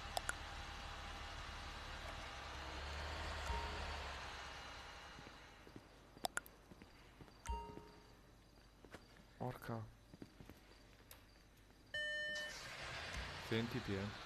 Porca. Senti, Pietro.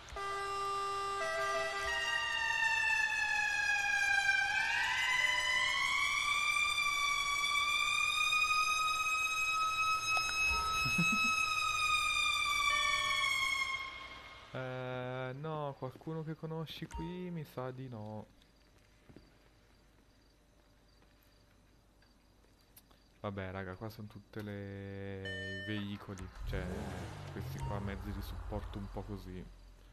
No, qualcuno che conosci qui mi sa di no. Vabbè, raga, qua sono tutte le i veicoli, cioè questi qua mezzi di supporto un po' così.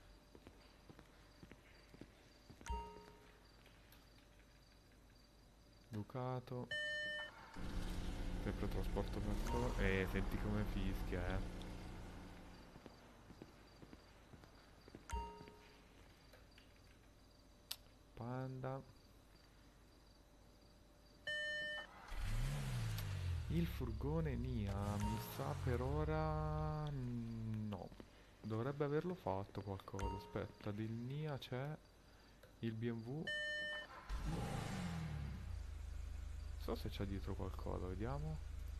Ducato. Sempre trasporto persone. Senti come fischia, Panda. Il furgone Nia mi sa per ora no. Dovrebbe averlo fatto qualcosa. Aspetta, del Nia c'è il BMW. Non so se c'è dietro qualcosa, vediamo.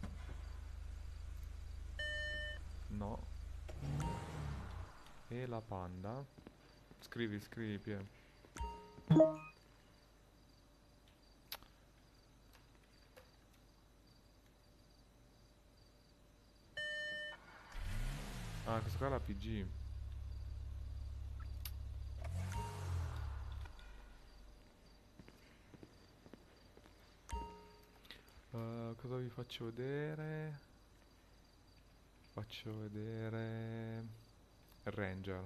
No. E la Panda. Scrivi, Pie. Ah, questa qua è la PG. Cosa vi faccio vedere? Faccio vedere Ranger.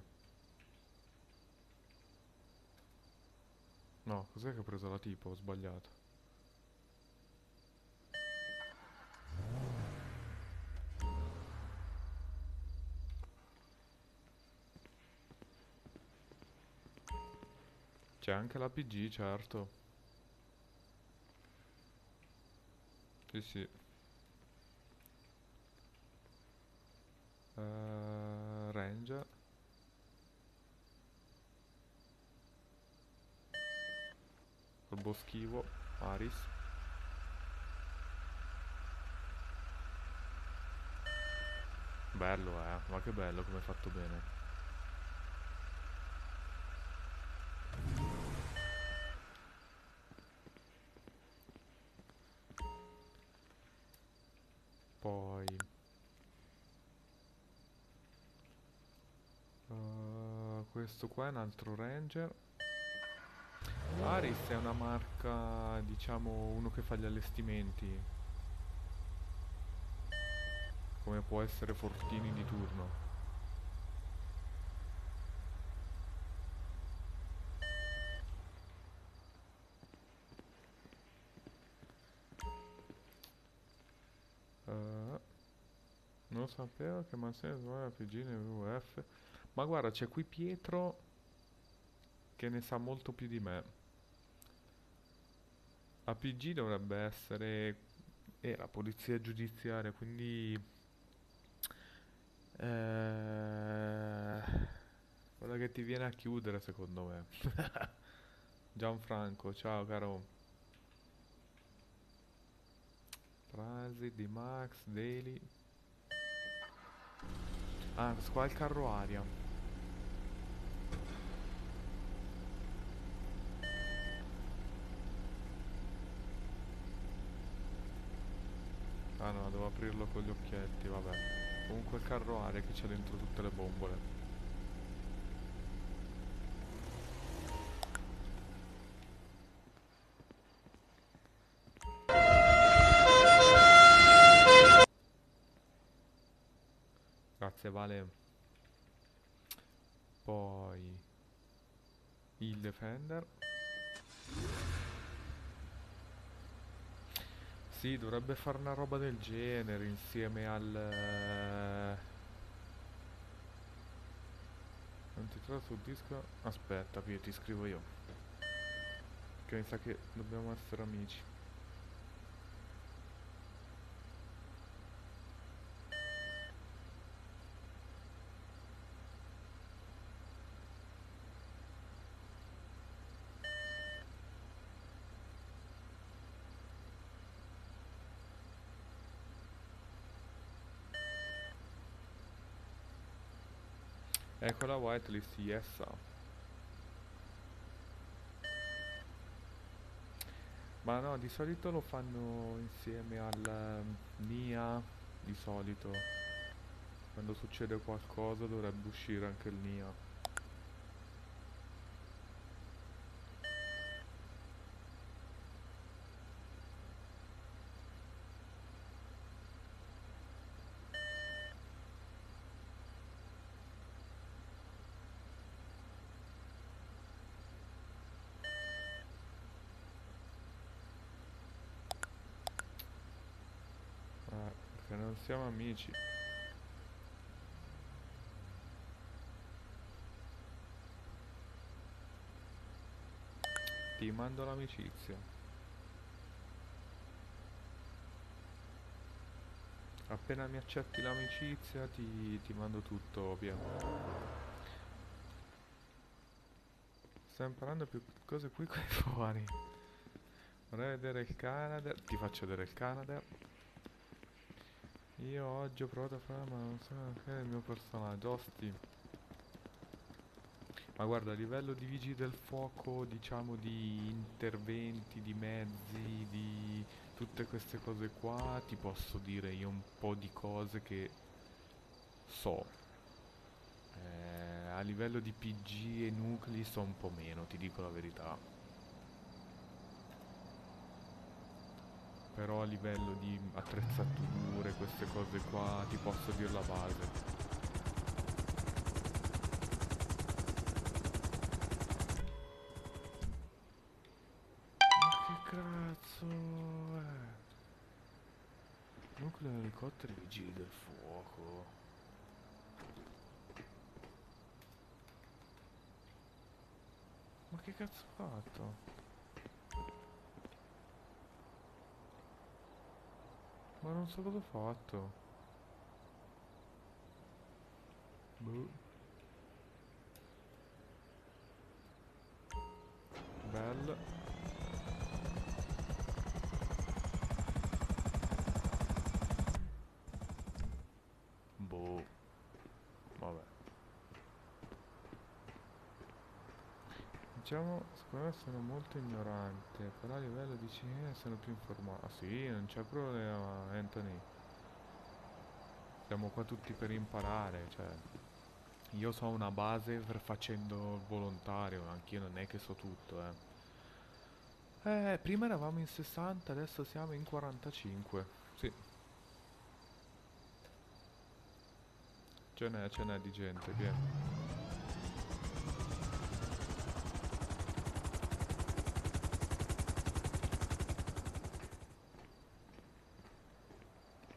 No, cos'è che ho preso la tipo? Ho sbagliato. C'è anche la PG, certo. Sì, sì. Ranger. Col boschivo. Aris. Bello, ma che bello come è fatto bene. Poi questo qua è un altro Ranger. Aris è una marca, diciamo, uno che fa gli allestimenti, come può essere Fortini di turno. Non sapevo che Manzoni suona PG nel WF. Ma guarda, c'è qui Pietro che ne sa molto più di me. APG dovrebbe essere la polizia giudiziaria, quindi quella che ti viene a chiudere secondo me. Gianfranco, ciao caro. Frasi di Max, Daily. Ah, qua è il carro aria. Ah no, devo aprirlo con gli occhietti, vabbè. Comunque il carro aria che c'è dentro tutte le bombole. Grazie Vale. Poi il Defender. Sì, dovrebbe fare una roba del genere insieme al... Non ti trovo sul disco? Aspetta, Pio, ti scrivo io. Che mi sa che dobbiamo essere amici. Ecco la whitelist, yes. Ma no, di solito lo fanno insieme al NIA, di solito. Quando succede qualcosa dovrebbe uscire anche il NIA. Perché non siamo amici. Ti mando l'amicizia. Appena mi accetti l'amicizia ti mando tutto via. Sto imparando più cose qui fuori. Vorrei vedere il Canada. Ti faccio vedere il Canada. Io oggi ho provato a fare, ma non so che è il mio personaggio, osti. Ma guarda, a livello di vigili del fuoco, diciamo di interventi, di mezzi, di tutte queste cose qua, ti posso dire io un po' di cose che so. A livello di PG e nuclei so un po' meno, ti dico la verità. Però a livello di attrezzature, queste cose qua, ti posso dire la base. Ma che cazzo è? Nucleo elicotteri vigili del fuoco. Ma che cazzo ho fatto? Ma non so cosa ho fatto. Boh. Bella. Boh. Vabbè. Diciamo, secondo me sono molto ignorante, però a livello di cinese sono più informato. Ah sì, non c'è problema, Anthony. Siamo qua tutti per imparare, cioè. Io so una base facendo il volontario, anch'io non è che so tutto, prima eravamo in 60, adesso siamo in 45, sì. Ce n'è di gente, vieni.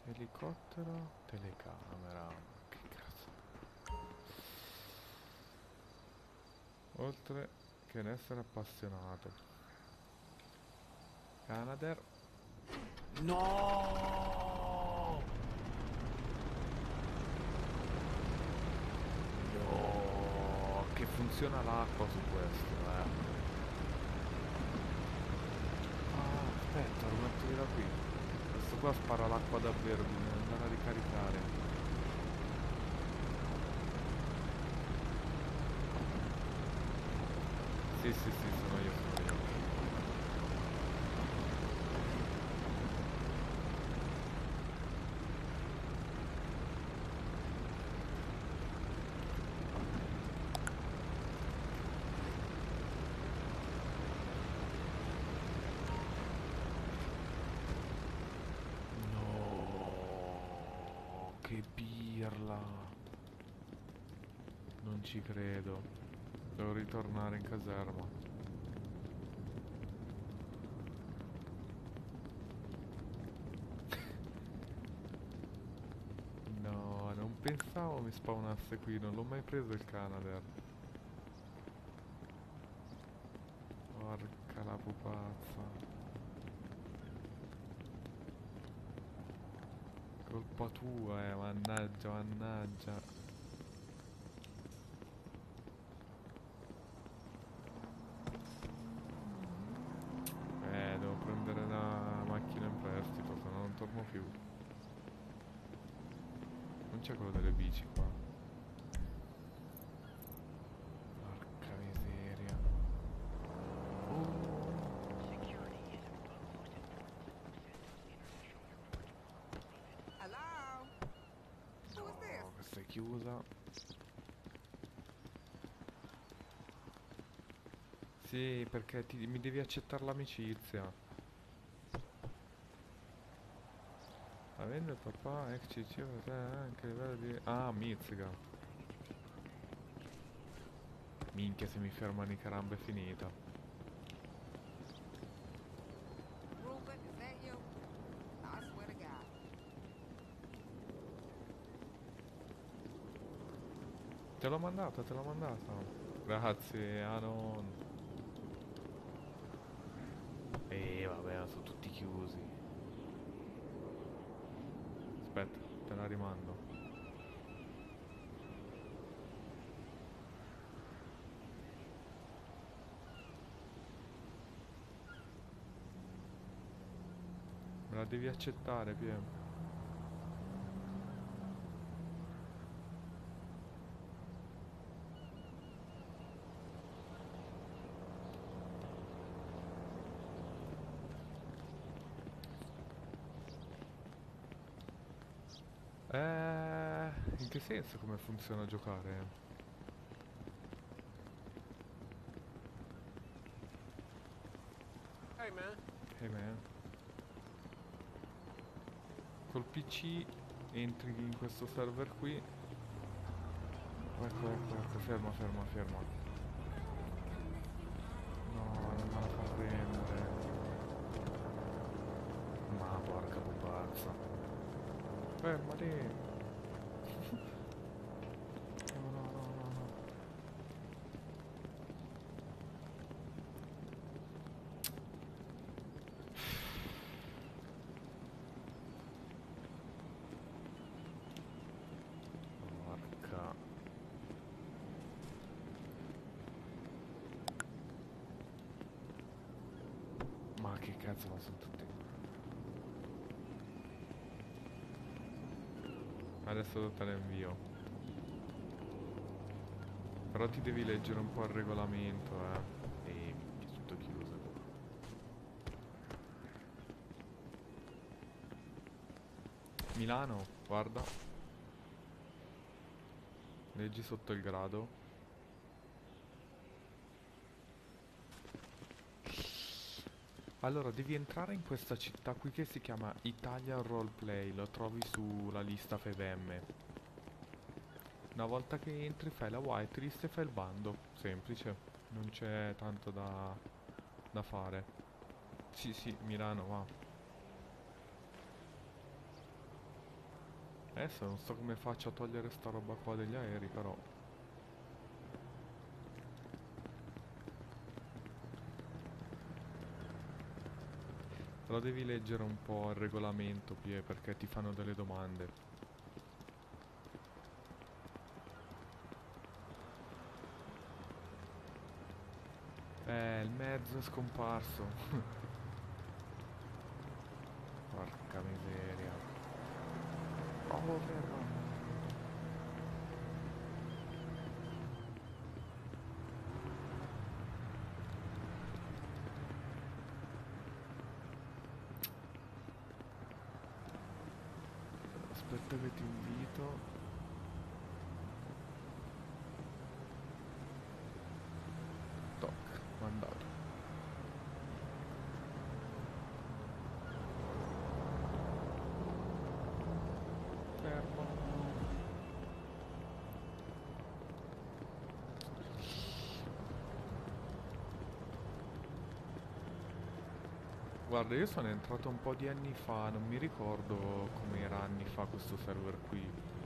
Elicottero, telecamera. Che cazzo. Oltre che l'essere appassionato. Canadair. No! No! Che funziona l'acqua su questo, Ah, aspetta, lo metto da qui. Questo qua spara l'acqua davvero, bisogna andare a ricaricare. Sì, sì, sì, sono io, sono io. No, che birla. Non ci credo. Devo ritornare in caserma. No, non pensavo mi spawnasse qui, non l'ho mai preso il Canadair. Porca la pupazza. Colpa tua, mannaggia, mannaggia. Devo prendere la macchina in prestito, se no non torno più. Non c'è quello delle bici qua. Porca miseria. No, questa è chiusa. Sì, perché mi devi accettare l'amicizia. Avendo il papà ex CC anche a livello di... Ah, mizzica. Minchia, se mi fermano i caramba è finita. Te l'ho mandata, te l'ho mandata. Grazie, Anon. Vabbè, sono tutti chiusi. Aspetta, te la rimando. Me la devi accettare, Piem. In che senso come funziona giocare? Hey man. Hey man. Col PC entri in questo server qui. Ecco, ecco, ecco, ferma, ferma, ferma. No, non me la fa prendere. Ma porca pupazza. Fermati. No, no, no, no, no. Porca. Ma che cazzo, ma sono tutti... Adesso te la invio. Però ti devi leggere un po' il regolamento, E è tutto chiuso qua. Milano, guarda. Leggi sotto il grado. Allora, devi entrare in questa città qui che si chiama Italia Roleplay, lo trovi sulla lista FVM. Una volta che entri fai la whitelist e fai il bando, semplice, non c'è tanto da fare. Sì, sì, Milano, va. Adesso non so come faccio a togliere sta roba qua degli aerei, però. Però devi leggere un po' il regolamento, Pie, perché ti fanno delle domande. Il mezzo è scomparso. Porca miseria. Oh, fermo. Aspetta che ti invito. Toc, mandato. Fermo. Guarda, io sono entrato un po' di anni fa, non mi ricordo com'era anni fa questo server qui.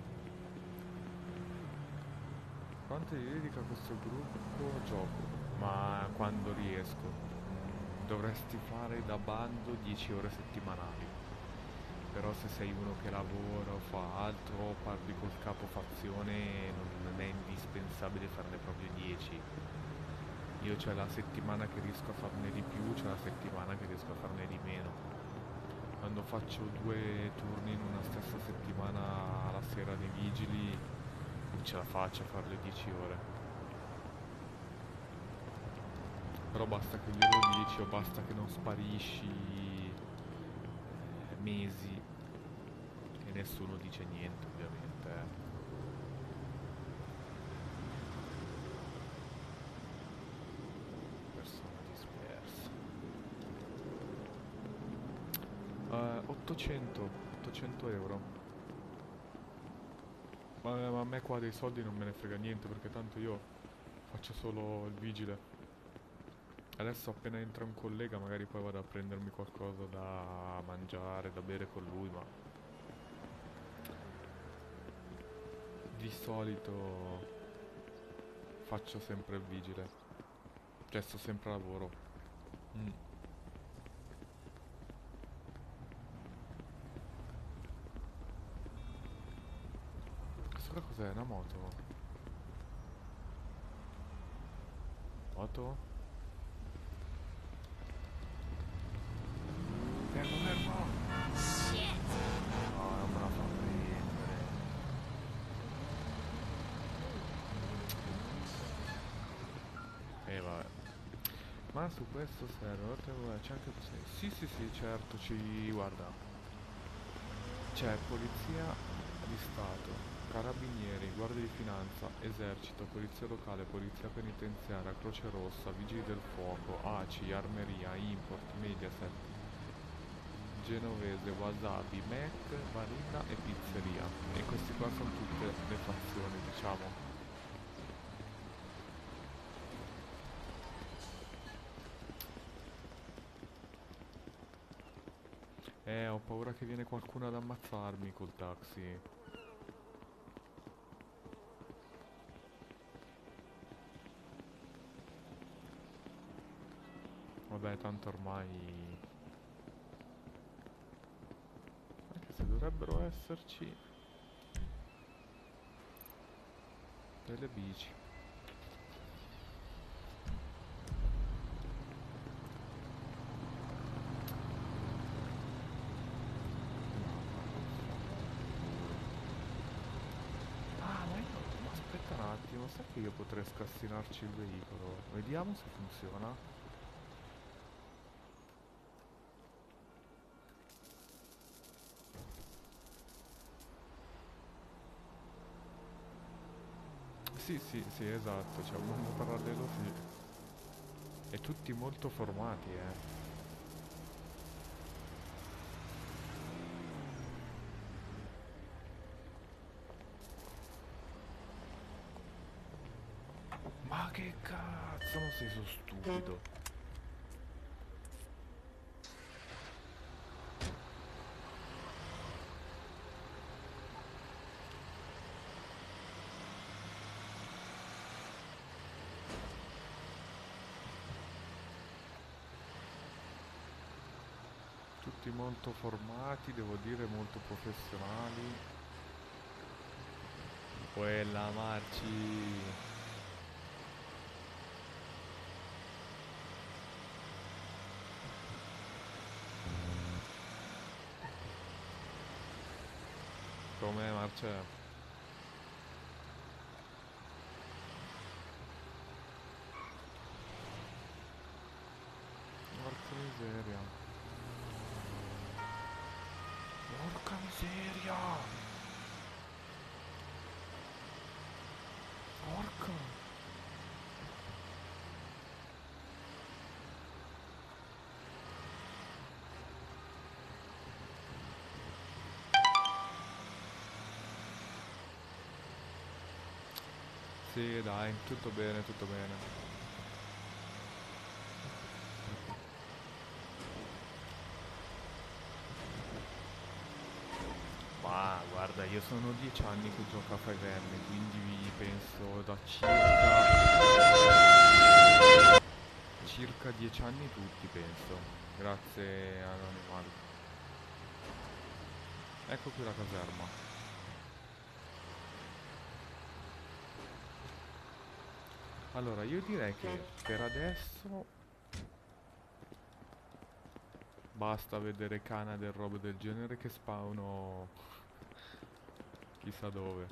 Quanto ti dedica questo gruppo? Gioco, ma quando riesco. Dovresti fare da bando 10 ore settimanali. Però se sei uno che lavora o fa altro, parli col capo fazione, non è indispensabile farne proprio 10. Io c'è la settimana che riesco a farne di più, c'è la settimana che riesco a farne di meno. Quando faccio 2 turni in una stessa settimana alla sera dei vigili, non ce la faccio a fare le 10 ore. Però basta che glielo dici o basta che non sparisci mesi e nessuno dice niente, ovviamente. Persona dispersa. 800 euro. Ma a me qua dei soldi non me ne frega niente, perché tanto io faccio solo il vigile. Adesso appena entra un collega magari poi vado a prendermi qualcosa da mangiare, da bere con lui, ma di solito faccio sempre il vigile. Cioè sto sempre a lavoro. Questa qua cos'è? Una moto? Moto? Fermo, fermo! No, non me la fa prendere. Vabbè. Ma su questo server c'è anche così. Sì, sì, sì, certo, guarda. C'è polizia di Stato, carabinieri, guardia di finanza, esercito, polizia locale, polizia penitenziaria, Croce Rossa, vigili del fuoco, ACI, armeria, import, Mediaset, genovese, wasabi, Mac, marina e pizzeria. E questi qua sono tutte le fazioni, diciamo. Ho paura che viene qualcuno ad ammazzarmi col taxi. Vabbè, tanto ormai... Anche se dovrebbero esserci delle bici. Aspetta un attimo, sai che io potrei scassinarci il veicolo? Vediamo se funziona. Sì, sì, sì, esatto, c'è un mondo parallelo, sì. E tutti molto formati, Ma che cazzo, non sei so stupido. tutti molto formati, devo dire molto professionali. Quella Marci. Com'è Marce? Porca miseria. Porca miseria. Porca. Sì, dai, tutto bene, tutto bene. Ma guarda, io sono 10 anni che gioco a 5M, quindi penso da circa 10 anni tutti, penso. Grazie all'animale. Ecco qui la caserma. Allora, io direi che per adesso basta vedere Canada e robe del genere che spawno chissà dove.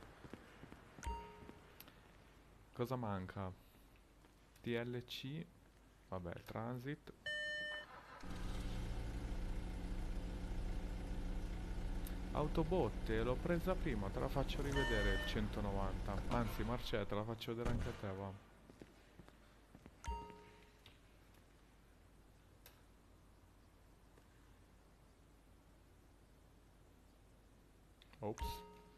Cosa manca? TLC, vabbè, Transit. Autobotte, l'ho presa prima, te la faccio rivedere il 190. Anzi, Marcè, te la faccio vedere anche a te, va. Ops.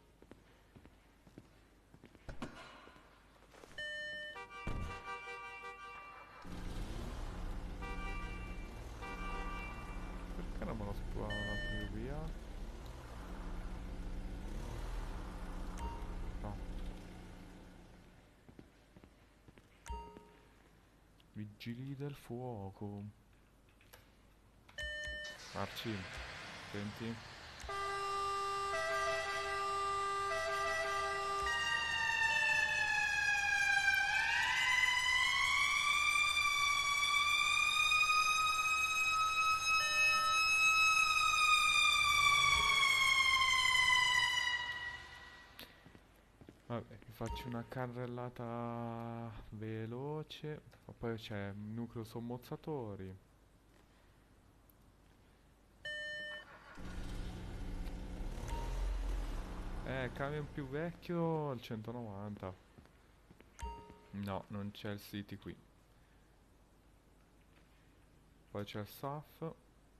Perché non me lo spawnano più via? No. Vigili del fuoco. Arci, senti? Vabbè, vi faccio una carrellata veloce. Poi c'è nucleo sommozzatori. Camion più vecchio il 190. No, non c'è il City qui. Poi c'è il SAF.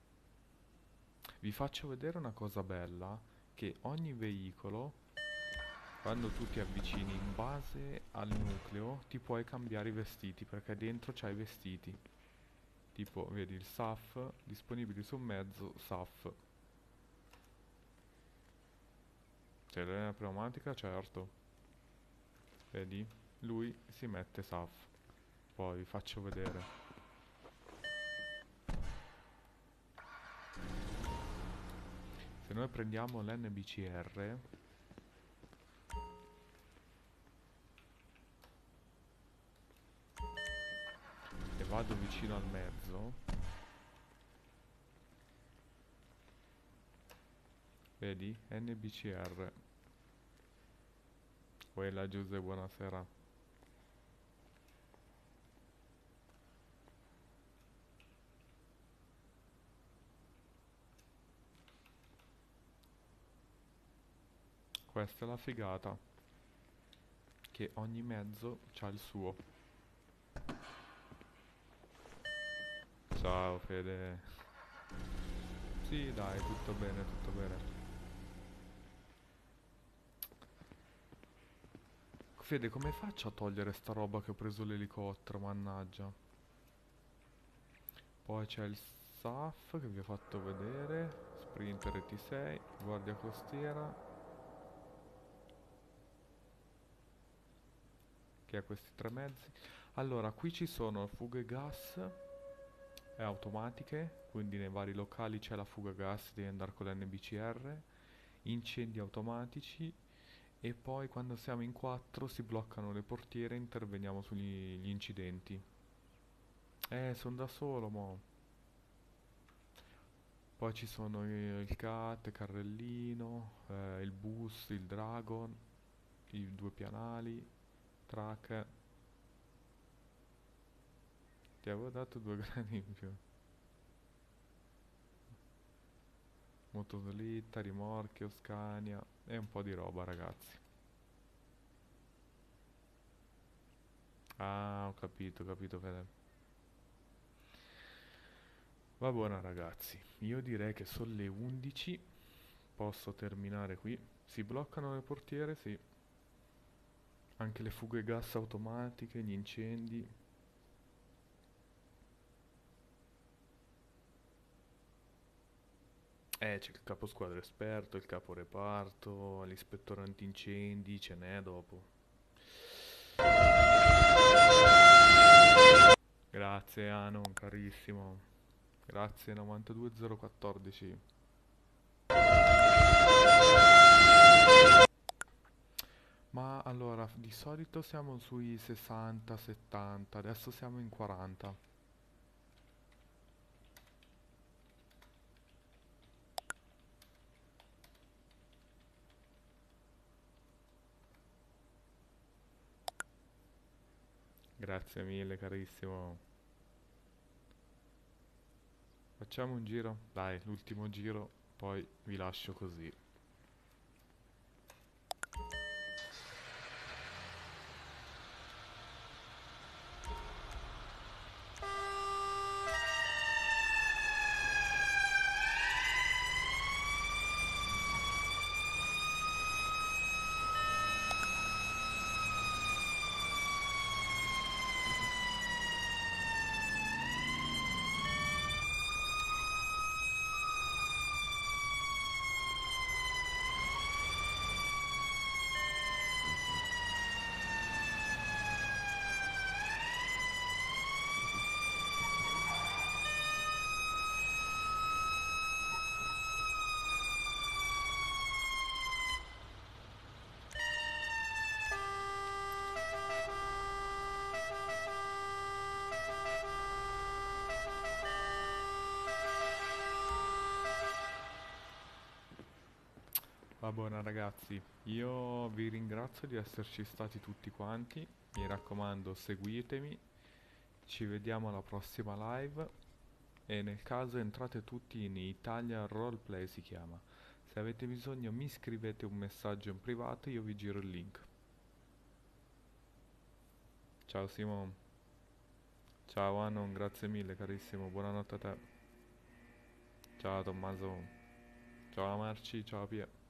Vi faccio vedere una cosa bella, che ogni veicolo, quando tu ti avvicini in base al nucleo, ti puoi cambiare i vestiti, perché dentro c'hai i vestiti. Tipo, vedi il SAF, disponibili su mezzo, SAF. C'è l'arena pneumatica, certo. Vedi? Lui si mette SAF. Poi vi faccio vedere. Se noi prendiamo l'NBCR e vado vicino al mezzo, vedi? NBCR. Quella Giuseppe, buonasera. Questa è la figata, che ogni mezzo c'ha il suo. Ciao Fede. Sì dai, tutto bene, tutto bene. Fede, come faccio a togliere sta roba che ho preso l'elicottero, mannaggia. Poi c'è il SAF che vi ho fatto vedere, Sprinter ET6, guardia costiera, che ha questi tre mezzi. Allora, qui ci sono fughe gas, automatiche, quindi nei vari locali c'è la fuga gas, devi andare con l'NBCR, incendi automatici, e poi quando siamo in 4 si bloccano le portiere e interveniamo sugli gli incidenti. Sono da solo, mo. Poi ci sono il CAT, Carrellino, il bus, il Dragon, i due pianali, track. Ti avevo dato 2 gradi in più. Motoslitta, rimorchio, Scania e un po' di roba, ragazzi. Ah, ho capito, Fede. Va buona, ragazzi. Io direi che sono le 11. Posso terminare qui. Si bloccano le portiere, sì. Anche le fughe gas automatiche, gli incendi. C'è il capo squadra esperto, il capo reparto, l'ispettore antincendi, ce n'è dopo. Grazie Anon, carissimo. Grazie 92014. Ma allora, di solito siamo sui 60-70, adesso siamo in 40. Grazie mille, carissimo. Facciamo un giro? Dai, l'ultimo giro, poi vi lascio così. Va buona ragazzi, io vi ringrazio di esserci stati tutti quanti, mi raccomando seguitemi, ci vediamo alla prossima live e nel caso entrate tutti in Italia Roleplay si chiama. Se avete bisogno mi scrivete un messaggio in privato e io vi giro il link. Ciao Simon. Ciao Anon, grazie mille carissimo, buonanotte a te. Ciao Tommaso. Ciao Marci, ciao Pia.